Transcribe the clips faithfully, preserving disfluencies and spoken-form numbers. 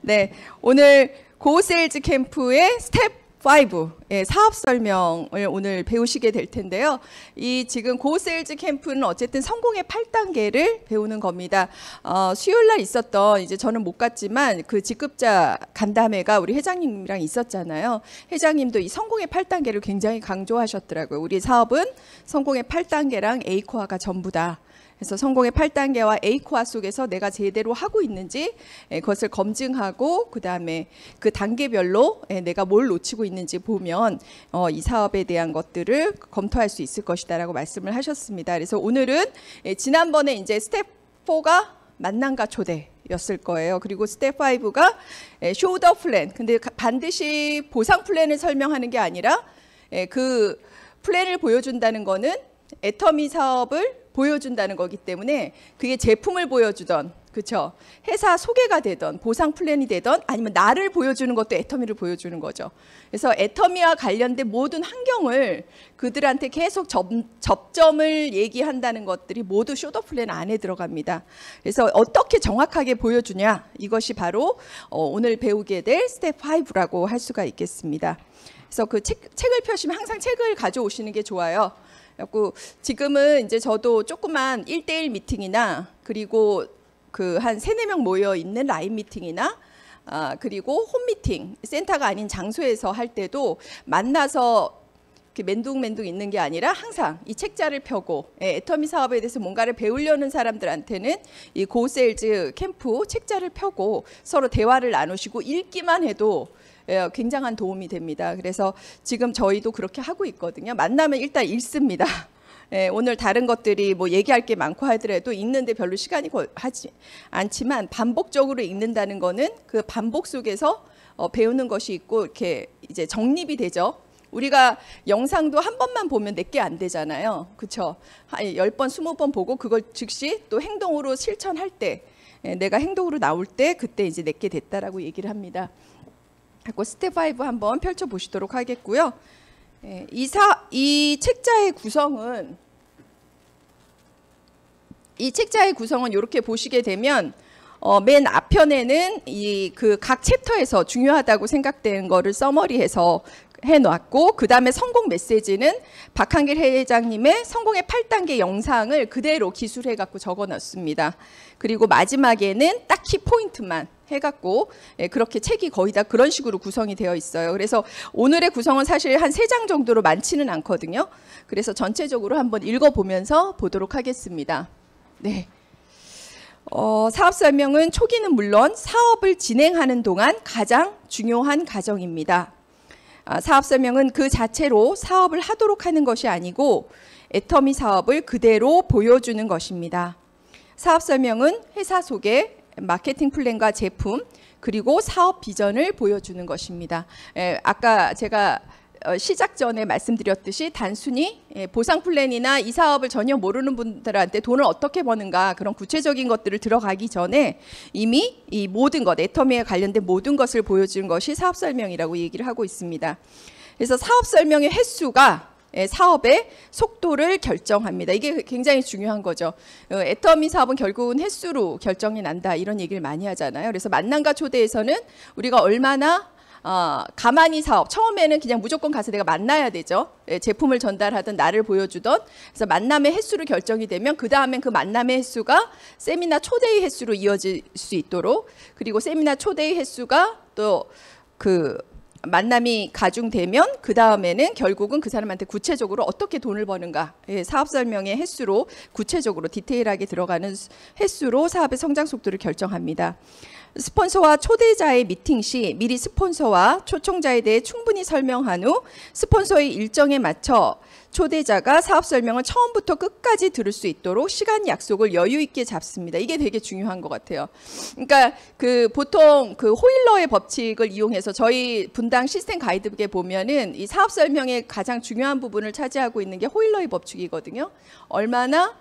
네, 오늘 고세일즈 캠프의 스텝 오, 예, 사업 설명을 오늘 배우시게 될 텐데요. 이 지금 고세일즈 캠프는 어쨌든 성공의 팔 단계를 배우는 겁니다. 어, 수요일 날 있었던, 이제 저는 못 갔지만 그 직급자 간담회가 우리 회장님이랑 있었잖아요. 회장님도 이 성공의 팔 단계를 굉장히 강조하셨더라고요. 우리 사업은 성공의 팔 단계랑 A 코어가 전부다. 그래서 성공의 팔 단계와 A 코어 속에서 내가 제대로 하고 있는지 그것을 검증하고 그 다음에 그 단계별로 내가 뭘 놓치고 있는지 보면 어, 이 사업에 대한 것들을 검토할 수 있을 것이다라고 말씀을 하셨습니다. 그래서 오늘은 지난번에 이제 스텝 사가 만남과 초대였을 거예요. 그리고 스텝 오가 쇼더 플랜. 근데 반드시 보상 플랜을 설명하는 게 아니라 그 플랜을 보여준다는 거는 애터미 사업을 보여준다는 거기 때문에 그게 제품을 보여주던, 그렇죠? 회사 소개가 되던, 보상 플랜이 되던, 아니면 나를 보여주는 것도 애터미를 보여주는 거죠. 그래서 애터미와 관련된 모든 환경을 그들한테 계속 접, 접점을 얘기한다는 것들이 모두 쇼더 플랜 안에 들어갑니다. 그래서 어떻게 정확하게 보여주냐, 이것이 바로 어, 오늘 배우게 될 스텝 오라고 할 수가 있겠습니다. 그래서 그 책, 책을 펴시면 항상 책을 가져오시는 게 좋아요. 그래서 지금은 이제 저도 조그만 일 대일 미팅이나 그리고 그 한 세네 명 모여 있는 라인 미팅이나 아 그리고 홈 미팅, 센터가 아닌 장소에서 할 때도 만나서 이렇게 맨둥맨둥 있는 게 아니라 항상 이 책자를 펴고 애터미 사업에 대해서 뭔가를 배우려는 사람들한테는 이 고세일즈 캠프 책자를 펴고 서로 대화를 나누시고 읽기만 해도 굉장한 도움이 됩니다. 그래서 지금 저희도 그렇게 하고 있거든요. 만나면 일단 읽습니다. 예, 오늘 다른 것들이 뭐 얘기할 게 많고 하더라도 읽는데 별로 시간이 하지 않지만 반복적으로 읽는다는 거는 그 반복 속에서 어, 배우는 것이 있고 이렇게 이제 정립이 되죠. 우리가 영상도 한 번만 보면 내게 안 되잖아요. 그렇죠? 열 번, 스무 번 보고 그걸 즉시 또 행동으로 실천할 때, 예, 내가 행동으로 나올 때 그때 이제 내게 됐다라고 얘기를 합니다. 그리고 스텝 오 한번 펼쳐보시도록 하겠고요. 예, 이, 사, 이 책자의 구성은 이 책자의 구성은 이렇게 보시게 되면 어, 맨 앞편에는 이 그 각 챕터에서 중요하다고 생각되는 거를 서머리해서 해놨고, 그 다음에 성공 메시지는 박한길 회장님의 성공의 팔 단계 영상을 그대로 기술해 갖고 적어놨습니다. 그리고 마지막에는 딱 키포인트만 해갖고 예, 그렇게 책이 거의 다 그런 식으로 구성이 되어 있어요. 그래서 오늘의 구성은 사실 한 세 장 정도로 많지는 않거든요. 그래서 전체적으로 한번 읽어보면서 보도록 하겠습니다. 네. 어, 사업 설명은 초기는 물론 사업을 진행하는 동안 가장 중요한 과정입니다. 아, 사업 설명은 그 자체로 사업을 하도록 하는 것이 아니고 애터미 사업을 그대로 보여주는 것입니다. 사업 설명은 회사 소개, 마케팅 플랜과 제품, 그리고 사업 비전을 보여주는 것입니다. 에, 아까 제가 어, 시작 전에 말씀드렸듯이 단순히 예, 보상 플랜이나 이 사업을 전혀 모르는 분들한테 돈을 어떻게 버는가 그런 구체적인 것들을 들어가기 전에 이미 이 모든 것, 애터미에 관련된 모든 것을 보여주는 것이 사업 설명이라고 얘기를 하고 있습니다. 그래서 사업 설명의 횟수가 예, 사업의 속도를 결정합니다. 이게 굉장히 중요한 거죠. 어, 애터미 사업은 결국은 횟수로 결정이 난다, 이런 얘기를 많이 하잖아요. 그래서 만남과 초대에서는 우리가 얼마나 어, 가만히 사업, 처음에는 그냥 무조건 가서 내가 만나야 되죠. 예, 제품을 전달하든 나를 보여주던. 그래서 만남의 횟수로 결정이 되면 그 다음엔 그 만남의 횟수가 세미나 초대의 횟수로 이어질 수 있도록, 그리고 세미나 초대의 횟수가 또 그 만남이 가중되면 그 다음에는 결국은 그 사람한테 구체적으로 어떻게 돈을 버는가, 예, 사업 설명의 횟수로 구체적으로 디테일하게 들어가는 횟수로 사업의 성장 속도를 결정합니다. 스폰서와 초대자의 미팅 시 미리 스폰서와 초청자에 대해 충분히 설명한 후 스폰서의 일정에 맞춰 초대자가 사업 설명을 처음부터 끝까지 들을 수 있도록 시간 약속을 여유 있게 잡습니다. 이게 되게 중요한 것 같아요. 그러니까 그 보통 그 호일러의 법칙을 이용해서 저희 분당 시스템 가이드북에 보면은 이 사업 설명의 가장 중요한 부분을 차지하고 있는 게 호일러의 법칙이거든요. 얼마나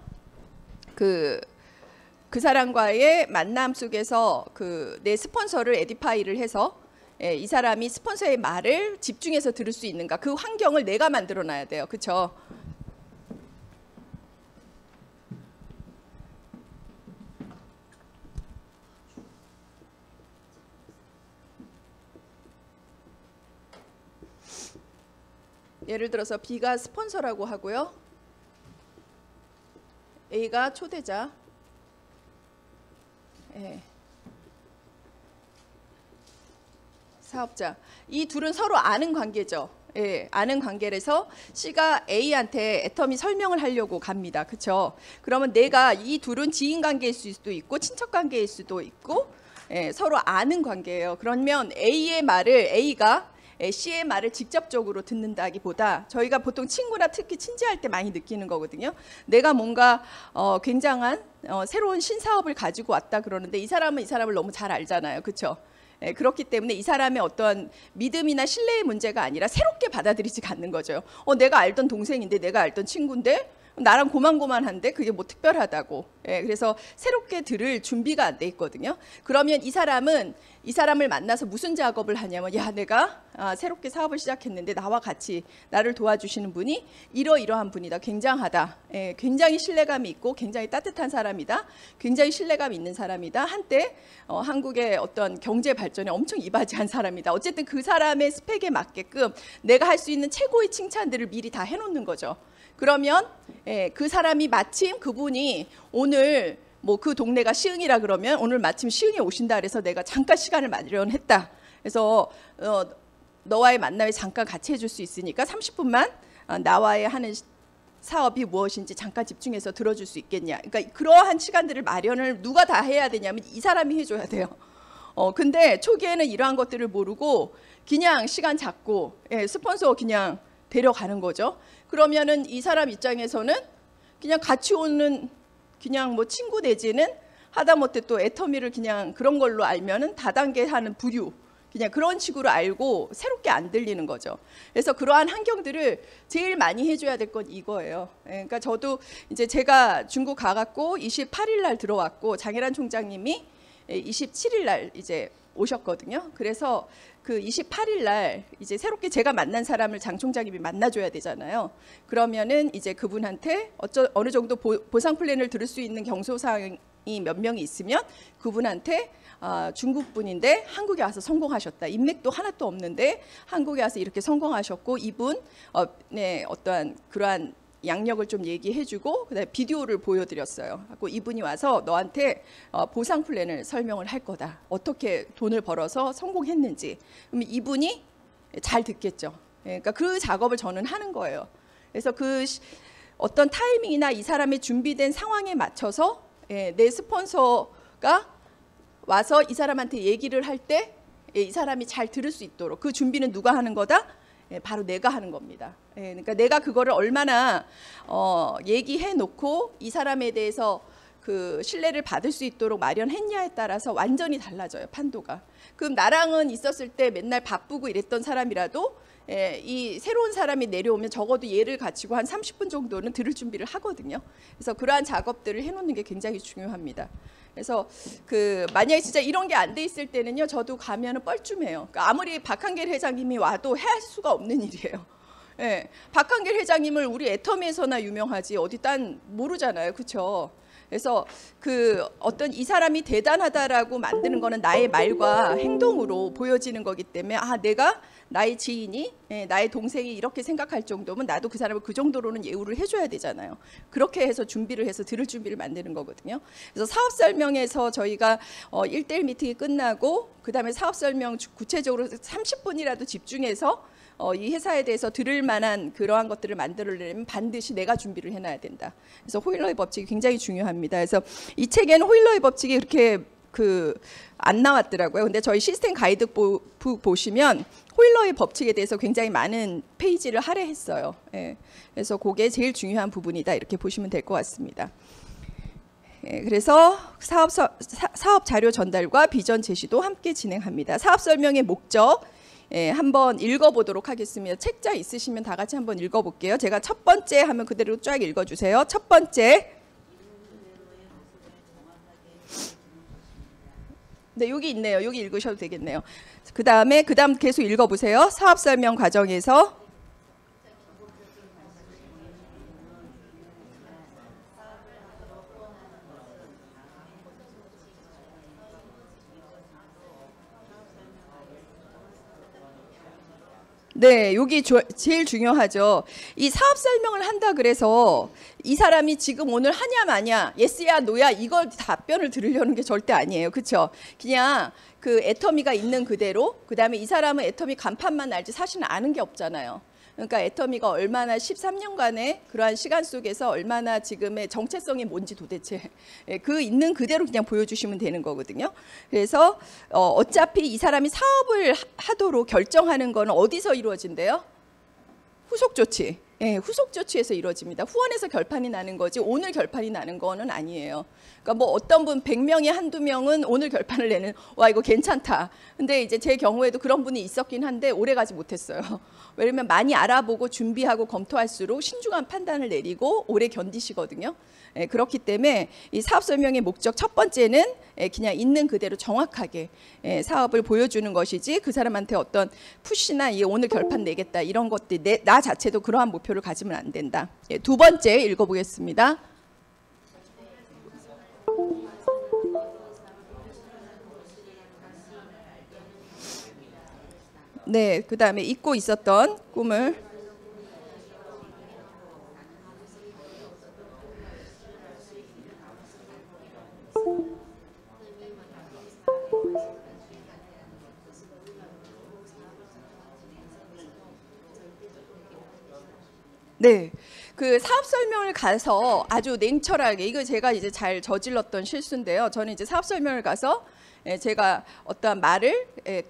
그 그 사람과의 만남 속에서 그 내 스폰서를 에디파이를 해서 예, 이 사람이 스폰서의 말을 집중해서 들을 수 있는가, 그 환경을 내가 만들어 놔야 돼요. 그렇죠? 예를 들어서 B가 스폰서라고 하고요. A가 초대자. 예. 사업자. 이 둘은 서로 아는 관계죠. 예, 아는 관계라서 C가 A한테 애터미 설명을 하려고 갑니다. 그렇죠? 그러면 내가 이 둘은 지인 관계일 수도 있고 친척 관계일 수도 있고 예, 서로 아는 관계예요. 그러면 A의 말을 A가 C의 말을 직접적으로 듣는다기보다 저희가 보통 친구나 특히 친지할 때 많이 느끼는 거거든요. 내가 뭔가 어, 굉장한 어, 새로운 신사업을 가지고 왔다 그러는데 이 사람은 이 사람을 너무 잘 알잖아요. 그렇죠? 예, 그렇기 때문에 이 사람의 어떤 믿음이나 신뢰의 문제가 아니라 새롭게 받아들이지가 않는 거죠. 어, 내가 알던 동생인데 내가 알던 친구인데 나랑 고만고만한데 그게 뭐 특별하다고. 예, 그래서 새롭게 들을 준비가 안 돼 있거든요. 그러면 이 사람은 이 사람을 만나서 무슨 작업을 하냐면 야 내가 아, 새롭게 사업을 시작했는데 나와 같이 나를 도와주시는 분이 이러이러한 분이다. 굉장하다. 예, 굉장히 신뢰감이 있고 굉장히 따뜻한 사람이다. 굉장히 신뢰감 있는 사람이다. 한때 어, 한국의 어떤 경제 발전에 엄청 이바지한 사람이다. 어쨌든 그 사람의 스펙에 맞게끔 내가 할 수 있는 최고의 칭찬들을 미리 다 해놓는 거죠. 그러면 예, 그 사람이 마침 그분이 오늘 뭐 그 동네가 시흥이라 그러면 오늘 마침 시흥에 오신다 그래서 내가 잠깐 시간을 마련했다. 그래서 어, 너와의 만남에 잠깐 같이 해줄 수 있으니까 삼십 분만 어, 나와의 하는 사업이 무엇인지 잠깐 집중해서 들어줄 수 있겠냐. 그러니까 그러한 시간들을 마련을 누가 다 해야 되냐면 이 사람이 해줘야 돼요. 어 근데 초기에는 이러한 것들을 모르고 그냥 시간 잡고 예, 스폰서 그냥 데려가는 거죠. 그러면은 이 사람 입장에서는 그냥 같이 오는 그냥 뭐 친구 내지는 하다못해 또 애터미를 그냥 그런 걸로 알면은 다단계 하는 부류 그냥 그런 식으로 알고 새롭게 안 들리는 거죠. 그래서 그러한 환경들을 제일 많이 해줘야 될 건 이거예요. 그러니까 저도 이제 제가 중국 가갖고 이십팔 일 날 들어왔고 장혜란 총장님이 이십칠 일 날 이제 오셨거든요. 그래서 그 이십팔 일 날 이제 새롭게 제가 만난 사람을 장 총장님이 만나줘야 되잖아요. 그러면은 이제 그분한테 어쩌, 어느 정도 보, 보상 플랜을 들을 수 있는 경소사항이 몇 명이 있으면 그분한테 아, 중국 분인데 한국에 와서 성공하셨다. 인맥도 하나도 없는데 한국에 와서 이렇게 성공하셨고 이분 어, 네, 어떠한 그러한 양력을 좀 얘기해주고 그다음에 비디오를 보여드렸어요. 그리고 이분이 와서 너한테 어, 보상 플랜을 설명을 할 거다. 어떻게 돈을 벌어서 성공했는지. 그럼 이분이 잘 듣겠죠. 그러니까 그 작업을 저는 하는 거예요. 그래서 그 어떤 타이밍이나 이 사람의 준비된 상황에 맞춰서 예, 내 스폰서가 와서 이 사람한테 얘기를 할 때 이 사람이 잘 들을 수 있도록 그 준비는 누가 하는 거다? 예, 바로 내가 하는 겁니다. 예, 그러니까 내가 그거를 얼마나 어, 얘기해 놓고 이 사람에 대해서 그 신뢰를 받을 수 있도록 마련했냐에 따라서 완전히 달라져요. 판도가. 그럼 나랑은 있었을 때 맨날 바쁘고 이랬던 사람이라도 예, 이 새로운 사람이 내려오면 적어도 얘를 갖추고 한 삼십 분 정도는 들을 준비를 하거든요. 그래서 그러한 작업들을 해놓는 게 굉장히 중요합니다. 그래서 그 만약에 진짜 이런 게 안 돼 있을 때는요, 저도 가면은 뻘쭘해요. 그러니까 아무리 박한길 회장님이 와도 할 수가 없는 일이에요. 예, 박한길 회장님을 우리 애터미에서나 유명하지 어디 딴 모르잖아요, 그렇죠? 그래서 그 어떤 이 사람이 대단하다라고 만드는 거는 나의 말과 행동으로 보여지는 거기 때문에 아 내가 나의 지인이 예, 나의 동생이 이렇게 생각할 정도면 나도 그 사람을 그 정도로는 예우를 해줘야 되잖아요. 그렇게 해서 준비를 해서 들을 준비를 만드는 거거든요. 그래서 사업 설명에서 저희가 어, 일 대일 미팅이 끝나고 그 다음에 사업 설명 구체적으로 삼십 분이라도 집중해서 어, 이 회사에 대해서 들을 만한 그러한 것들을 만들려면 반드시 내가 준비를 해놔야 된다. 그래서 호일러의 법칙이 굉장히 중요합니다. 그래서 이 책에는 호일러의 법칙이 이렇게 그 안 나왔더라고요. 근데 저희 시스템 가이드북 보시면 호일러의 법칙에 대해서 굉장히 많은 페이지를 할애했어요. 예. 그래서 그게 제일 중요한 부분이다. 이렇게 보시면 될 것 같습니다. 예, 그래서 사업, 서, 사, 사업 자료 전달과 비전 제시도 함께 진행합니다. 사업 설명의 목적 예, 한번 읽어보도록 하겠습니다. 책자 있으시면 다 같이 한번 읽어볼게요. 제가 첫 번째 하면 그대로 쫙 읽어주세요. 첫 번째. 네, 여기 있네요. 여기 읽으셔도 되겠네요. 그 다음에 그 다음 계속 읽어보세요. 사업 설명 과정에서 네, 여기 조, 제일 중요하죠. 이 사업 설명을 한다 그래서 이 사람이 지금 오늘 하냐 마냐, 예스야 노야 이걸 답변을 들으려는 게 절대 아니에요. 그렇죠? 그냥 그 애터미가 있는 그대로, 그다음에 이 사람은 애터미 간판만 알지 사실은 아는 게 없잖아요. 그러니까 애터미가 얼마나 십삼 년간의 그러한 시간 속에서 얼마나 지금의 정체성이 뭔지 도대체 그 있는 그대로 그냥 보여주시면 되는 거거든요. 그래서 어, 어차피 이 사람이 사업을 하도록 결정하는 거는 어디서 이루어진대요? 후속 조치. 예, 후속 조치에서 이루어집니다. 후원에서 결판이 나는 거지 오늘 결판이 나는 거는 아니에요. 그러니까 뭐 어떤 분 백 명이 한두 명은 오늘 결판을 내는 와 이거 괜찮다. 근데 이제 제 경우에도 그런 분이 있었긴 한데 오래 가지 못했어요. 왜냐면 많이 알아보고 준비하고 검토할수록 신중한 판단을 내리고 오래 견디시거든요. 예, 그렇기 때문에 이 사업 설명의 목적 첫 번째는 예, 그냥 있는 그대로 정확하게 예, 사업을 보여주는 것이지 그 사람한테 어떤 푸시나 이 오늘 결판 내겠다 이런 것들 내, 나 자체도 그러한 목표를 가지면 안 된다. 예, 두 번째 읽어보겠습니다. 네, 그 다음에 잊고 있었던 꿈을 네, 그 사업 설명을 가서 아주 냉철하게 이거 제가 이제 잘 저질렀던 실수인데요. 저는 이제 사업 설명을 가서 제가 어떠한 말을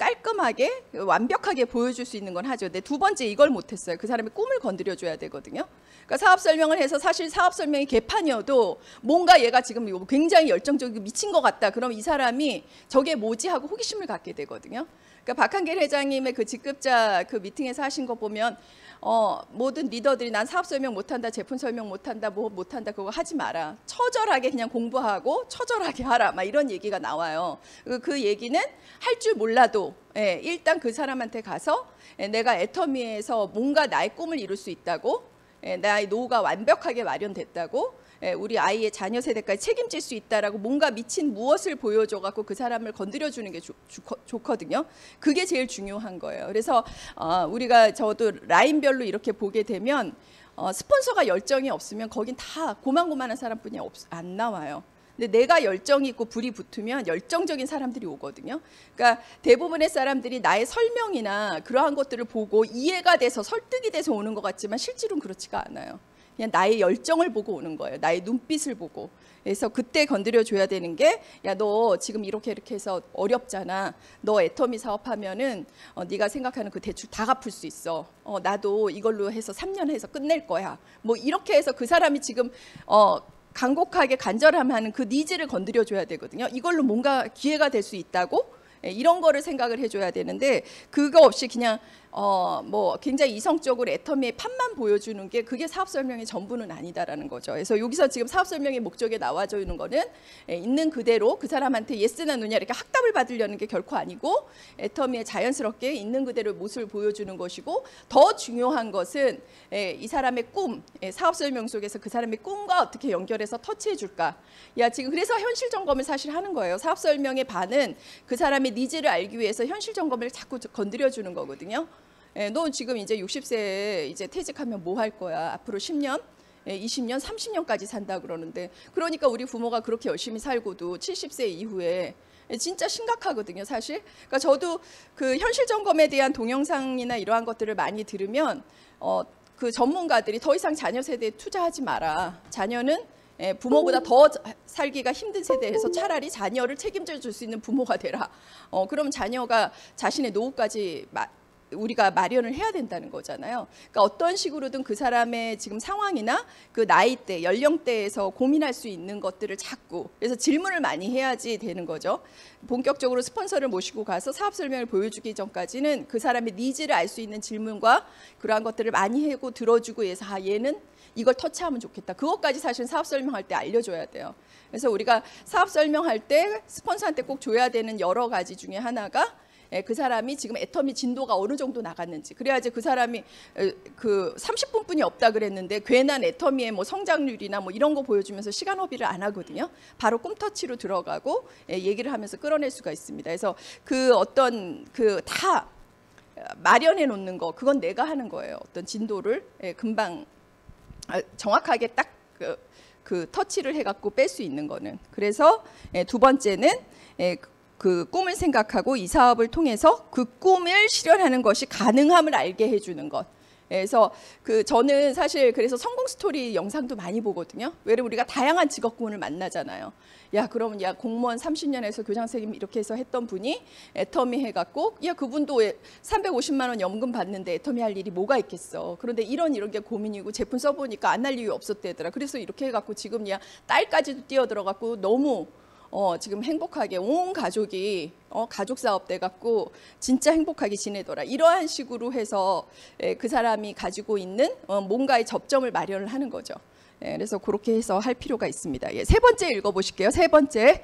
깔끔하게 완벽하게 보여줄 수 있는 건 하죠. 근데 두 번째 이걸 못했어요. 그 사람의 꿈을 건드려 줘야 되거든요. 그러니까 사업 설명을 해서 사실 사업 설명이 개판이어도 뭔가 얘가 지금 굉장히 열정적이고 미친 것 같다. 그럼 이 사람이 저게 뭐지 하고 호기심을 갖게 되거든요. 그러니까 박한길 회장님의 그 직급자 그 미팅에서 하신 거 보면 어, 모든 리더들이 난 사업 설명 못한다, 제품 설명 못한다, 뭐 못한다 그거 하지 마라. 처절하게 그냥 공부하고 처절하게 하라. 막 이런 얘기가 나와요. 그, 그 얘기는 할 줄 몰라도 예, 일단 그 사람한테 가서 예, 내가 애터미에서 뭔가 나의 꿈을 이룰 수 있다고 예, 나의 노후가 완벽하게 마련됐다고 예, 우리 아이의 자녀 세대까지 책임질 수 있다라고 뭔가 미친 무엇을 보여줘갖고 그 사람을 건드려주는 게 좋, 좋거든요. 그게 제일 중요한 거예요. 그래서 어, 우리가 저도 라인별로 이렇게 보게 되면 어, 스폰서가 열정이 없으면 거긴 다 고만고만한 사람뿐이 없, 안 나와요. 근데 내가 열정이 있고 불이 붙으면 열정적인 사람들이 오거든요. 그러니까 대부분의 사람들이 나의 설명이나 그러한 것들을 보고 이해가 돼서 설득이 돼서 오는 것 같지만 실제로는 그렇지가 않아요. 그냥 나의 열정을 보고 오는 거예요. 나의 눈빛을 보고. 그래서 그때 건드려 줘야 되는 게 야 너 지금 이렇게 이렇게 해서 어렵잖아. 너 애터미 사업하면은 어, 네가 생각하는 그 대출 다 갚을 수 있어. 어, 나도 이걸로 해서 삼 년 해서 끝낼 거야. 뭐 이렇게 해서 그 사람이 지금 어, 간곡하게 간절함하는 그 니즈를 건드려 줘야 되거든요. 이걸로 뭔가 기회가 될 수 있다고 이런 거를 생각을 해줘야 되는데 그거 없이 그냥 어 뭐 굉장히 이성적으로 애터미의 판만 보여주는 게 그게 사업 설명의 전부는 아니다라는 거죠. 그래서 여기서 지금 사업 설명의 목적에 나와져 있는 거는 있는 그대로 그 사람한테 예스나 노냐 이렇게 학답을 받으려는 게 결코 아니고 애터미에 자연스럽게 있는 그대로 모습을 보여주는 것이고 더 중요한 것은 이 사람의 꿈, 사업 설명 속에서 그 사람의 꿈과 어떻게 연결해서 터치해 줄까. 야 지금 그래서 현실 점검을 사실 하는 거예요. 사업 설명의 반은 그 사람의 니즈를 알기 위해서 현실 점검을 자꾸 건드려 주는 거거든요. 예, 너 지금 이제 육십 세에 이제 퇴직하면 뭐 할 거야? 앞으로 십 년, 예, 이십 년, 삼십 년까지 산다 그러는데 그러니까 우리 부모가 그렇게 열심히 살고도 칠십 세 이후에 예, 진짜 심각하거든요, 사실. 그러니까 저도 그 현실 점검에 대한 동영상이나 이러한 것들을 많이 들으면 어, 그 전문가들이 더 이상 자녀 세대에 투자하지 마라. 자녀는 예, 부모보다 더 살기가 힘든 세대에서 차라리 자녀를 책임져 줄 수 있는 부모가 되라. 어, 그럼 자녀가 자신의 노후까지 마, 우리가 마련을 해야 된다는 거잖아요. 그러니까 어떤 식으로든 그 사람의 지금 상황이나 그 나이대, 연령대에서 고민할 수 있는 것들을 자꾸 그래서 질문을 많이 해야지 되는 거죠. 본격적으로 스폰서를 모시고 가서 사업 설명을 보여주기 전까지는 그 사람의 니즈를 알 수 있는 질문과 그러한 것들을 많이 하고 들어주고 해서 아 얘는 이걸 터치하면 좋겠다. 그것까지 사실 사업 설명할 때 알려줘야 돼요. 그래서 우리가 사업 설명할 때 스폰서한테 꼭 줘야 되는 여러 가지 중에 하나가 그 사람이 지금 애터미 진도가 어느 정도 나갔는지 그래야지 그 사람이 그 삼십 분뿐이 없다 그랬는데 괜한 애터미의 뭐 성장률이나 뭐 이런 거 보여주면서 시간 허비를 안 하거든요. 바로 꿈터치로 들어가고 얘기를 하면서 끌어낼 수가 있습니다. 그래서 그 어떤 그 다 마련해 놓는 거, 그건 내가 하는 거예요. 어떤 진도를 예, 금방 정확하게 딱 그, 그 터치를 해갖고 뺄 수 있는 거는. 그래서 예, 두 번째는 예, 그 꿈을 생각하고 이 사업을 통해서 그 꿈을 실현하는 것이 가능함을 알게 해주는 것. 그래서 그 저는 사실 그래서 성공 스토리 영상도 많이 보거든요. 왜냐면 우리가 다양한 직업군을 만나잖아요. 야 그러면 야 공무원 삼십 년에서 교장 선생님 이렇게 해서 했던 분이 애터미 해갖고 야 그분도 삼백오십만 원 연금 받는데 애터미 할 일이 뭐가 있겠어. 그런데 이런 이런 게 고민이고 제품 써보니까 안 할 이유 없었대더라. 그래서 이렇게 해갖고 지금 야 딸까지도 뛰어들어갖고 너무 어, 지금 행복하게 온 가족이 어, 가족 사업 돼 갖고 진짜 행복하게 지내더라. 이러한 식으로 해서 예, 그 사람이 가지고 있는 어, 뭔가의 접점을 마련을 하는 거죠. 예, 그래서 그렇게 해서 할 필요가 있습니다. 예, 세 번째 읽어보실게요. 세 번째.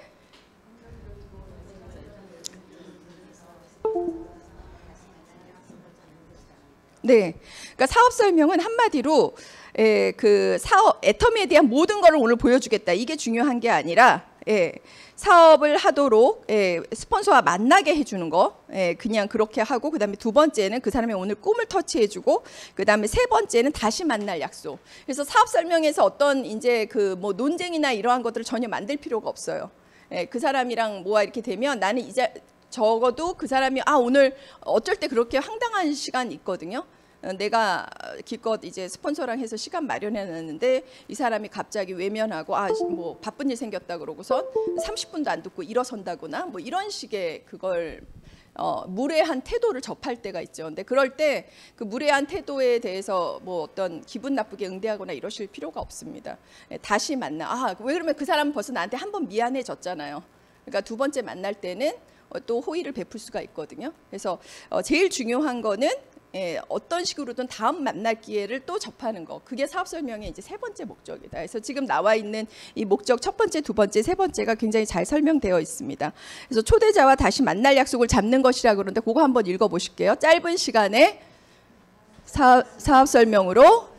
네, 그러니까 사업 설명은 한마디로 예, 그 사업 애터미에 대한 모든 것을 오늘 보여주겠다. 이게 중요한 게 아니라. 예, 사업을 하도록 예, 스폰서와 만나게 해주는 거, 예, 그냥 그렇게 하고 그다음에 두 번째는 그 사람의 오늘 꿈을 터치해주고 그다음에 세 번째는 다시 만날 약속. 그래서 사업 설명에서 어떤 이제 그 뭐 논쟁이나 이러한 것들을 전혀 만들 필요가 없어요. 예, 그 사람이랑 뭐가 이렇게 되면 나는 이제 적어도 그 사람이 아 오늘 어쩔 때 그렇게 황당한 시간이 있거든요. 내가 기껏 이제 스폰서랑 해서 시간 마련해놨는데 이 사람이 갑자기 외면하고 아 뭐 바쁜 일 생겼다 그러고선 삼십 분도 안 듣고 일어선다거나 뭐 이런 식의 그걸 어, 무례한 태도를 접할 때가 있죠. 근데 그럴 때 그 무례한 태도에 대해서 뭐 어떤 기분 나쁘게 응대하거나 이러실 필요가 없습니다. 다시 만나. 아 왜 그러면 그 사람은 벌써 나한테 한 번 미안해졌잖아요. 그러니까 두 번째 만날 때는 또 호의를 베풀 수가 있거든요. 그래서 어, 제일 중요한 거는 예, 어떤 식으로든 다음 만날 기회를 또 접하는 거. 그게 사업 설명의 이제 세 번째 목적이다. 그래서 지금 나와 있는 이 목적 첫 번째, 두 번째, 세 번째가 굉장히 잘 설명되어 있습니다. 그래서 초대자와 다시 만날 약속을 잡는 것이라 그러는데 그거 한번 읽어 보실게요. 짧은 시간에 사, 사업 설명으로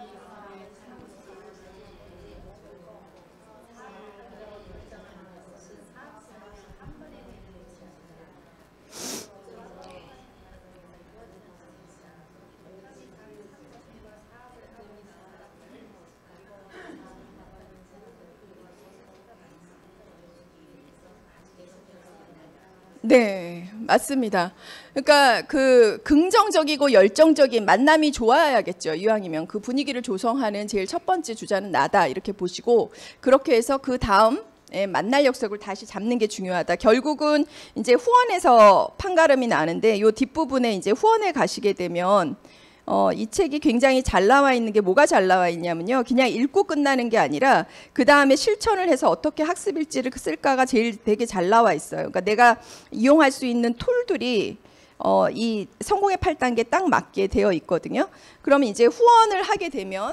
네, 맞습니다. 그러니까 그 긍정적이고 열정적인 만남이 좋아야겠죠. 이왕이면 그 분위기를 조성하는 제일 첫 번째 주자는 나다 이렇게 보시고 그렇게 해서 그 다음 만날 약속을 다시 잡는 게 중요하다. 결국은 이제 후원에서 판가름이 나는데 요 뒷부분에 이제 후원에 가시게 되면 어, 이 책이 굉장히 잘 나와 있는 게 뭐가 잘 나와 있냐면요. 그냥 읽고 끝나는 게 아니라 그 다음에 실천을 해서 어떻게 학습 일지를 쓸까가 제일 되게 잘 나와 있어요. 그러니까 내가 이용할 수 있는 툴들이 어, 이 성공의 팔 단계 딱 맞게 되어 있거든요. 그러면 이제 후원을 하게 되면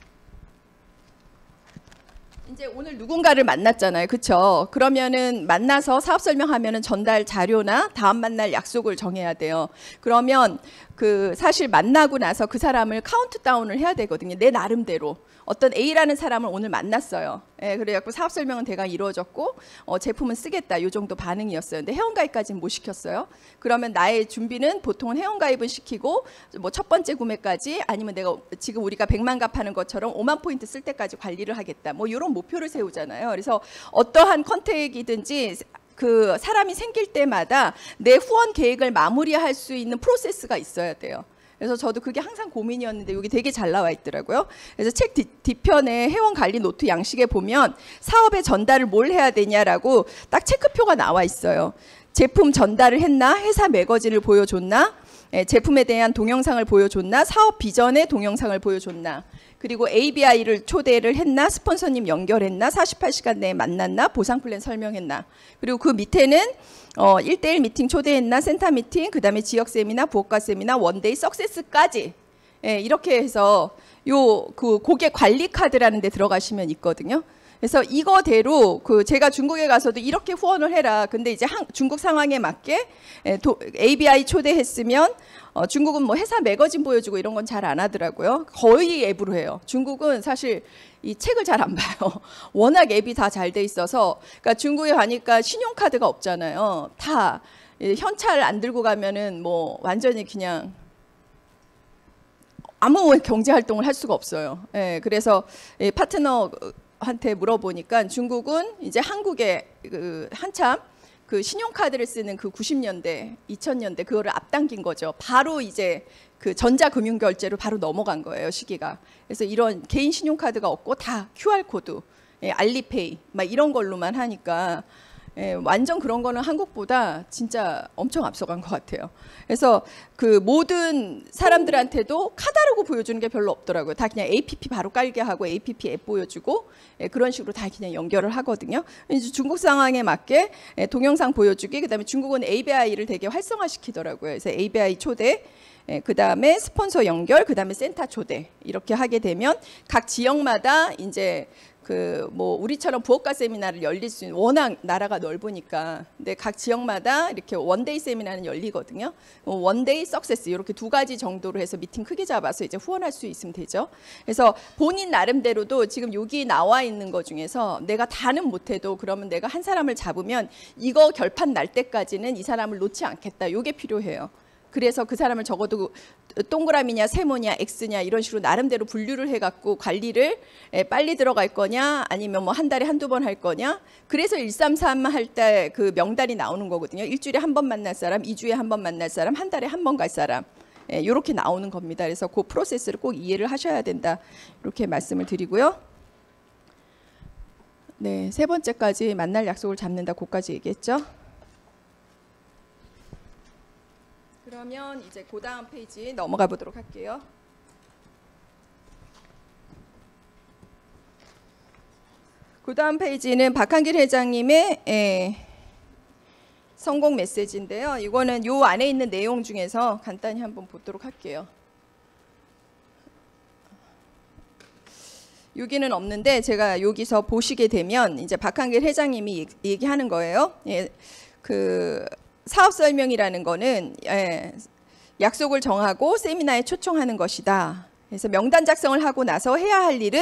이제 오늘 누군가를 만났잖아요. 그렇죠? 그러면은 만나서 사업 설명하면은 전달 자료나 다음 만날 약속을 정해야 돼요. 그러면 그 사실 만나고 나서 그 사람을 카운트다운을 해야 되거든요. 내 나름대로. 어떤 A라는 사람을 오늘 만났어요. 예, 그래갖고 사업 설명은 대강 이루어졌고 어, 제품은 쓰겠다. 이 정도 반응이었어요. 근데 회원가입까지는 못 시켰어요. 그러면 나의 준비는 보통은 회원가입은 시키고 뭐 첫 번째 구매까지 아니면 내가 지금 우리가 백만 값하는 것처럼 오만 포인트 쓸 때까지 관리를 하겠다. 뭐 이런 목표를 세우잖아요. 그래서 어떠한 컨택이든지 그 사람이 생길 때마다 내 후원 계획을 마무리할 수 있는 프로세스가 있어야 돼요. 그래서 저도 그게 항상 고민이었는데 여기 되게 잘 나와 있더라고요. 그래서 책 뒤, 뒤편에 회원 관리 노트 양식에 보면 사업의 전달을 뭘 해야 되냐라고 딱 체크표가 나와 있어요. 제품 전달을 했나? 회사 매거진을 보여줬나? 예, 제품에 대한 동영상을 보여줬나? 사업 비전의 동영상을 보여줬나? 그리고 에이비아이를 초대를 했나? 스폰서님 연결했나? 사십팔 시간 내에 만났나? 보상 플랜 설명했나? 그리고 그 밑에는 어, 일 대일 미팅 초대했나? 센터 미팅, 그 다음에 지역 세미나, 부업가 세미나, 원데이 석세스까지 예, 이렇게 해서 요 그 고객 관리 카드라는 데 들어가시면 있거든요. 그래서 이거대로 그 제가 중국에 가서도 이렇게 후원을 해라. 근데 이제 한, 중국 상황에 맞게 도, 에이비아이 초대했으면 어, 중국은 뭐 회사 매거진 보여주고 이런 건 잘 안 하더라고요. 거의 앱으로 해요. 중국은 사실 이 책을 잘 안 봐요. 워낙 앱이 다 잘 돼 있어서. 그러니까 중국에 가니까 신용카드가 없잖아요. 다 예, 현찰 안 들고 가면은 뭐 완전히 그냥 아무 경제 활동을 할 수가 없어요. 예, 그래서 예, 파트너한테 물어보니까 중국은 이제 한국에 그 한참 그 신용카드를 쓰는 그 구십 년대, 이천 년대 그거를 앞당긴 거죠. 바로 이제 그 전자금융결제로 바로 넘어간 거예요, 시기가. 그래서 이런 개인 신용카드가 없고 다 큐알코드, 예, 알리페이 막 이런 걸로만 하니까 예, 완전 그런 거는 한국보다 진짜 엄청 앞서간 것 같아요. 그래서 그 모든 사람들한테도 카다로그 보여주는 게 별로 없더라고요. 다 그냥 에이피피 바로 깔게 하고 에이피피 앱 보여주고 예, 그런 식으로 다 그냥 연결을 하거든요. 이제 중국 상황에 맞게 예, 동영상 보여주기, 그다음에 중국은 에이비아이를 되게 활성화시키더라고요. 그래서 에이비아이 초대, 예, 그다음에 스폰서 연결, 그다음에 센터 초대 이렇게 하게 되면 각 지역마다 이제 그 뭐 우리처럼 부업가 세미나를 열릴 수 있는, 워낙 나라가 넓으니까. 근데 각 지역마다 이렇게 원데이 세미나는 열리거든요. 원데이 석세스 이렇게 두 가지 정도로 해서 미팅 크게 잡아서 이제 후원할 수 있으면 되죠. 그래서 본인 나름대로도 지금 여기 나와 있는 것 중에서 내가 다는 못해도 그러면 내가 한 사람을 잡으면 이거 결판 날 때까지는 이 사람을 놓지 않겠다. 이게 필요해요. 그래서 그 사람을 적어도 동그라미냐 세모냐 X냐 이런 식으로 나름대로 분류를 해갖고 관리를 빨리 들어갈 거냐 아니면 뭐 한 달에 한두 번 할 거냐. 그래서 일삼삼 할 때 그 명단이 나오는 거거든요. 일주일에 한 번 만날 사람, 이 주에 한 번 만날 사람, 한 달에 한 번 갈 사람. 이렇게 나오는 겁니다. 그래서 그 프로세스를 꼭 이해를 하셔야 된다. 이렇게 말씀을 드리고요. 네, 세 번째까지 만날 약속을 잡는다. 그까지 얘기했죠. 그러면 이제 그 다음 페이지 넘어가 보도록 할게요. 그 다음 페이지는 박한길 회장님의 예, 성공 메시지인데요. 이거는 요 안에 있는 내용 중에서 간단히 한번 보도록 할게요. 여기는 없는데 제가 여기서 보시게 되면 이제 박한길 회장님이 얘기하는 거예요. 예, 그 사업 설명이라는 거는 예, 약속을 정하고 세미나에 초청하는 것이다. 그래서 명단 작성을 하고 나서 해야 할 일은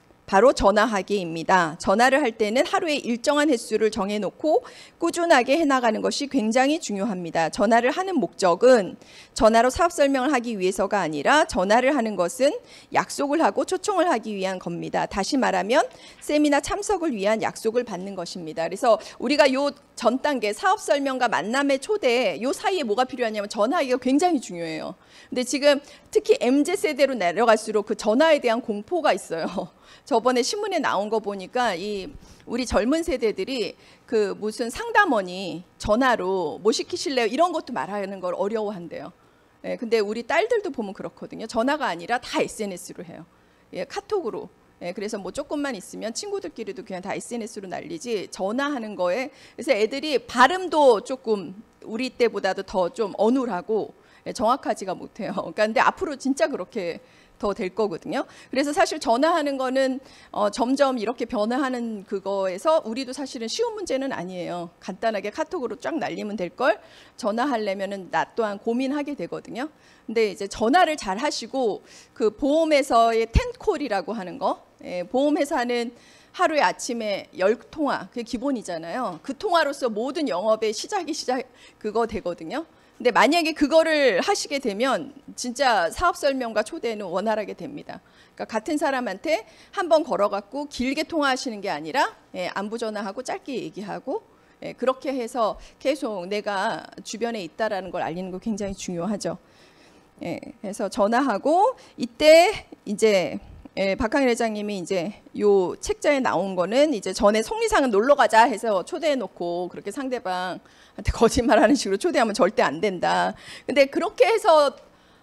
바로 전화하기입니다. 전화를 할 때는 하루에 일정한 횟수를 정해놓고 꾸준하게 해나가는 것이 굉장히 중요합니다. 전화를 하는 목적은 전화로 사업 설명을 하기 위해서가 아니라 전화를 하는 것은 약속을 하고 초청을 하기 위한 겁니다. 다시 말하면 세미나 참석을 위한 약속을 받는 것입니다. 그래서 우리가 요 전 단계 사업 설명과 만남의 초대 요 사이에 뭐가 필요하냐면 전화하기가 굉장히 중요해요. 근데 지금 특히 엠지 세대로 내려갈수록 그 전화에 대한 공포가 있어요. 저번에 신문에 나온 거 보니까 이 우리 젊은 세대들이 그 무슨 상담원이 전화로 뭐 시키실래요? 이런 것도 말하는 걸 어려워한대요. 예, 근데 우리 딸들도 보면 그렇거든요. 전화가 아니라 다 에스엔에스로 해요. 예, 카톡으로. 예, 그래서 뭐 조금만 있으면 친구들끼리도 그냥 다 에스엔에스로 날리지 전화하는 거에. 그래서 애들이 발음도 조금 우리 때보다도 더 좀 어눌하고 예, 정확하지가 못해요. 그러니까 근데 앞으로 진짜 그렇게 더 될 거거든요. 그래서 사실 전화하는 거는 어, 점점 이렇게 변화하는 그거에서 우리도 사실은 쉬운 문제는 아니에요. 간단하게 카톡으로 쫙 날리면 될 걸 전화하려면은 나 또한 고민하게 되거든요. 근데 이제 전화를 잘 하시고 그 보험회사의 텐콜이라고 하는 거, 예, 보험회사는 하루에 아침에 열 통화, 그게 기본이잖아요. 그 통화로서 모든 영업의 시작이 시작 그거 되거든요. 근데 만약에 그거를 하시게 되면 진짜 사업 설명과 초대는 원활하게 됩니다. 그러니까 같은 사람한테 한 번 걸어갖고 길게 통화하시는 게 아니라 예, 안부 전화하고 짧게 얘기하고 예, 그렇게 해서 계속 내가 주변에 있다라는 걸 알리는 거 굉장히 중요하죠. 예, 그래서 전화하고 이때 이제 예, 박한길 회장님이 이제 요 책자에 나온 거는 이제 전에 속리상은 놀러 가자 해서 초대해 놓고 그렇게 상대방한테 거짓말하는 식으로 초대하면 절대 안 된다. 근데 그렇게 해서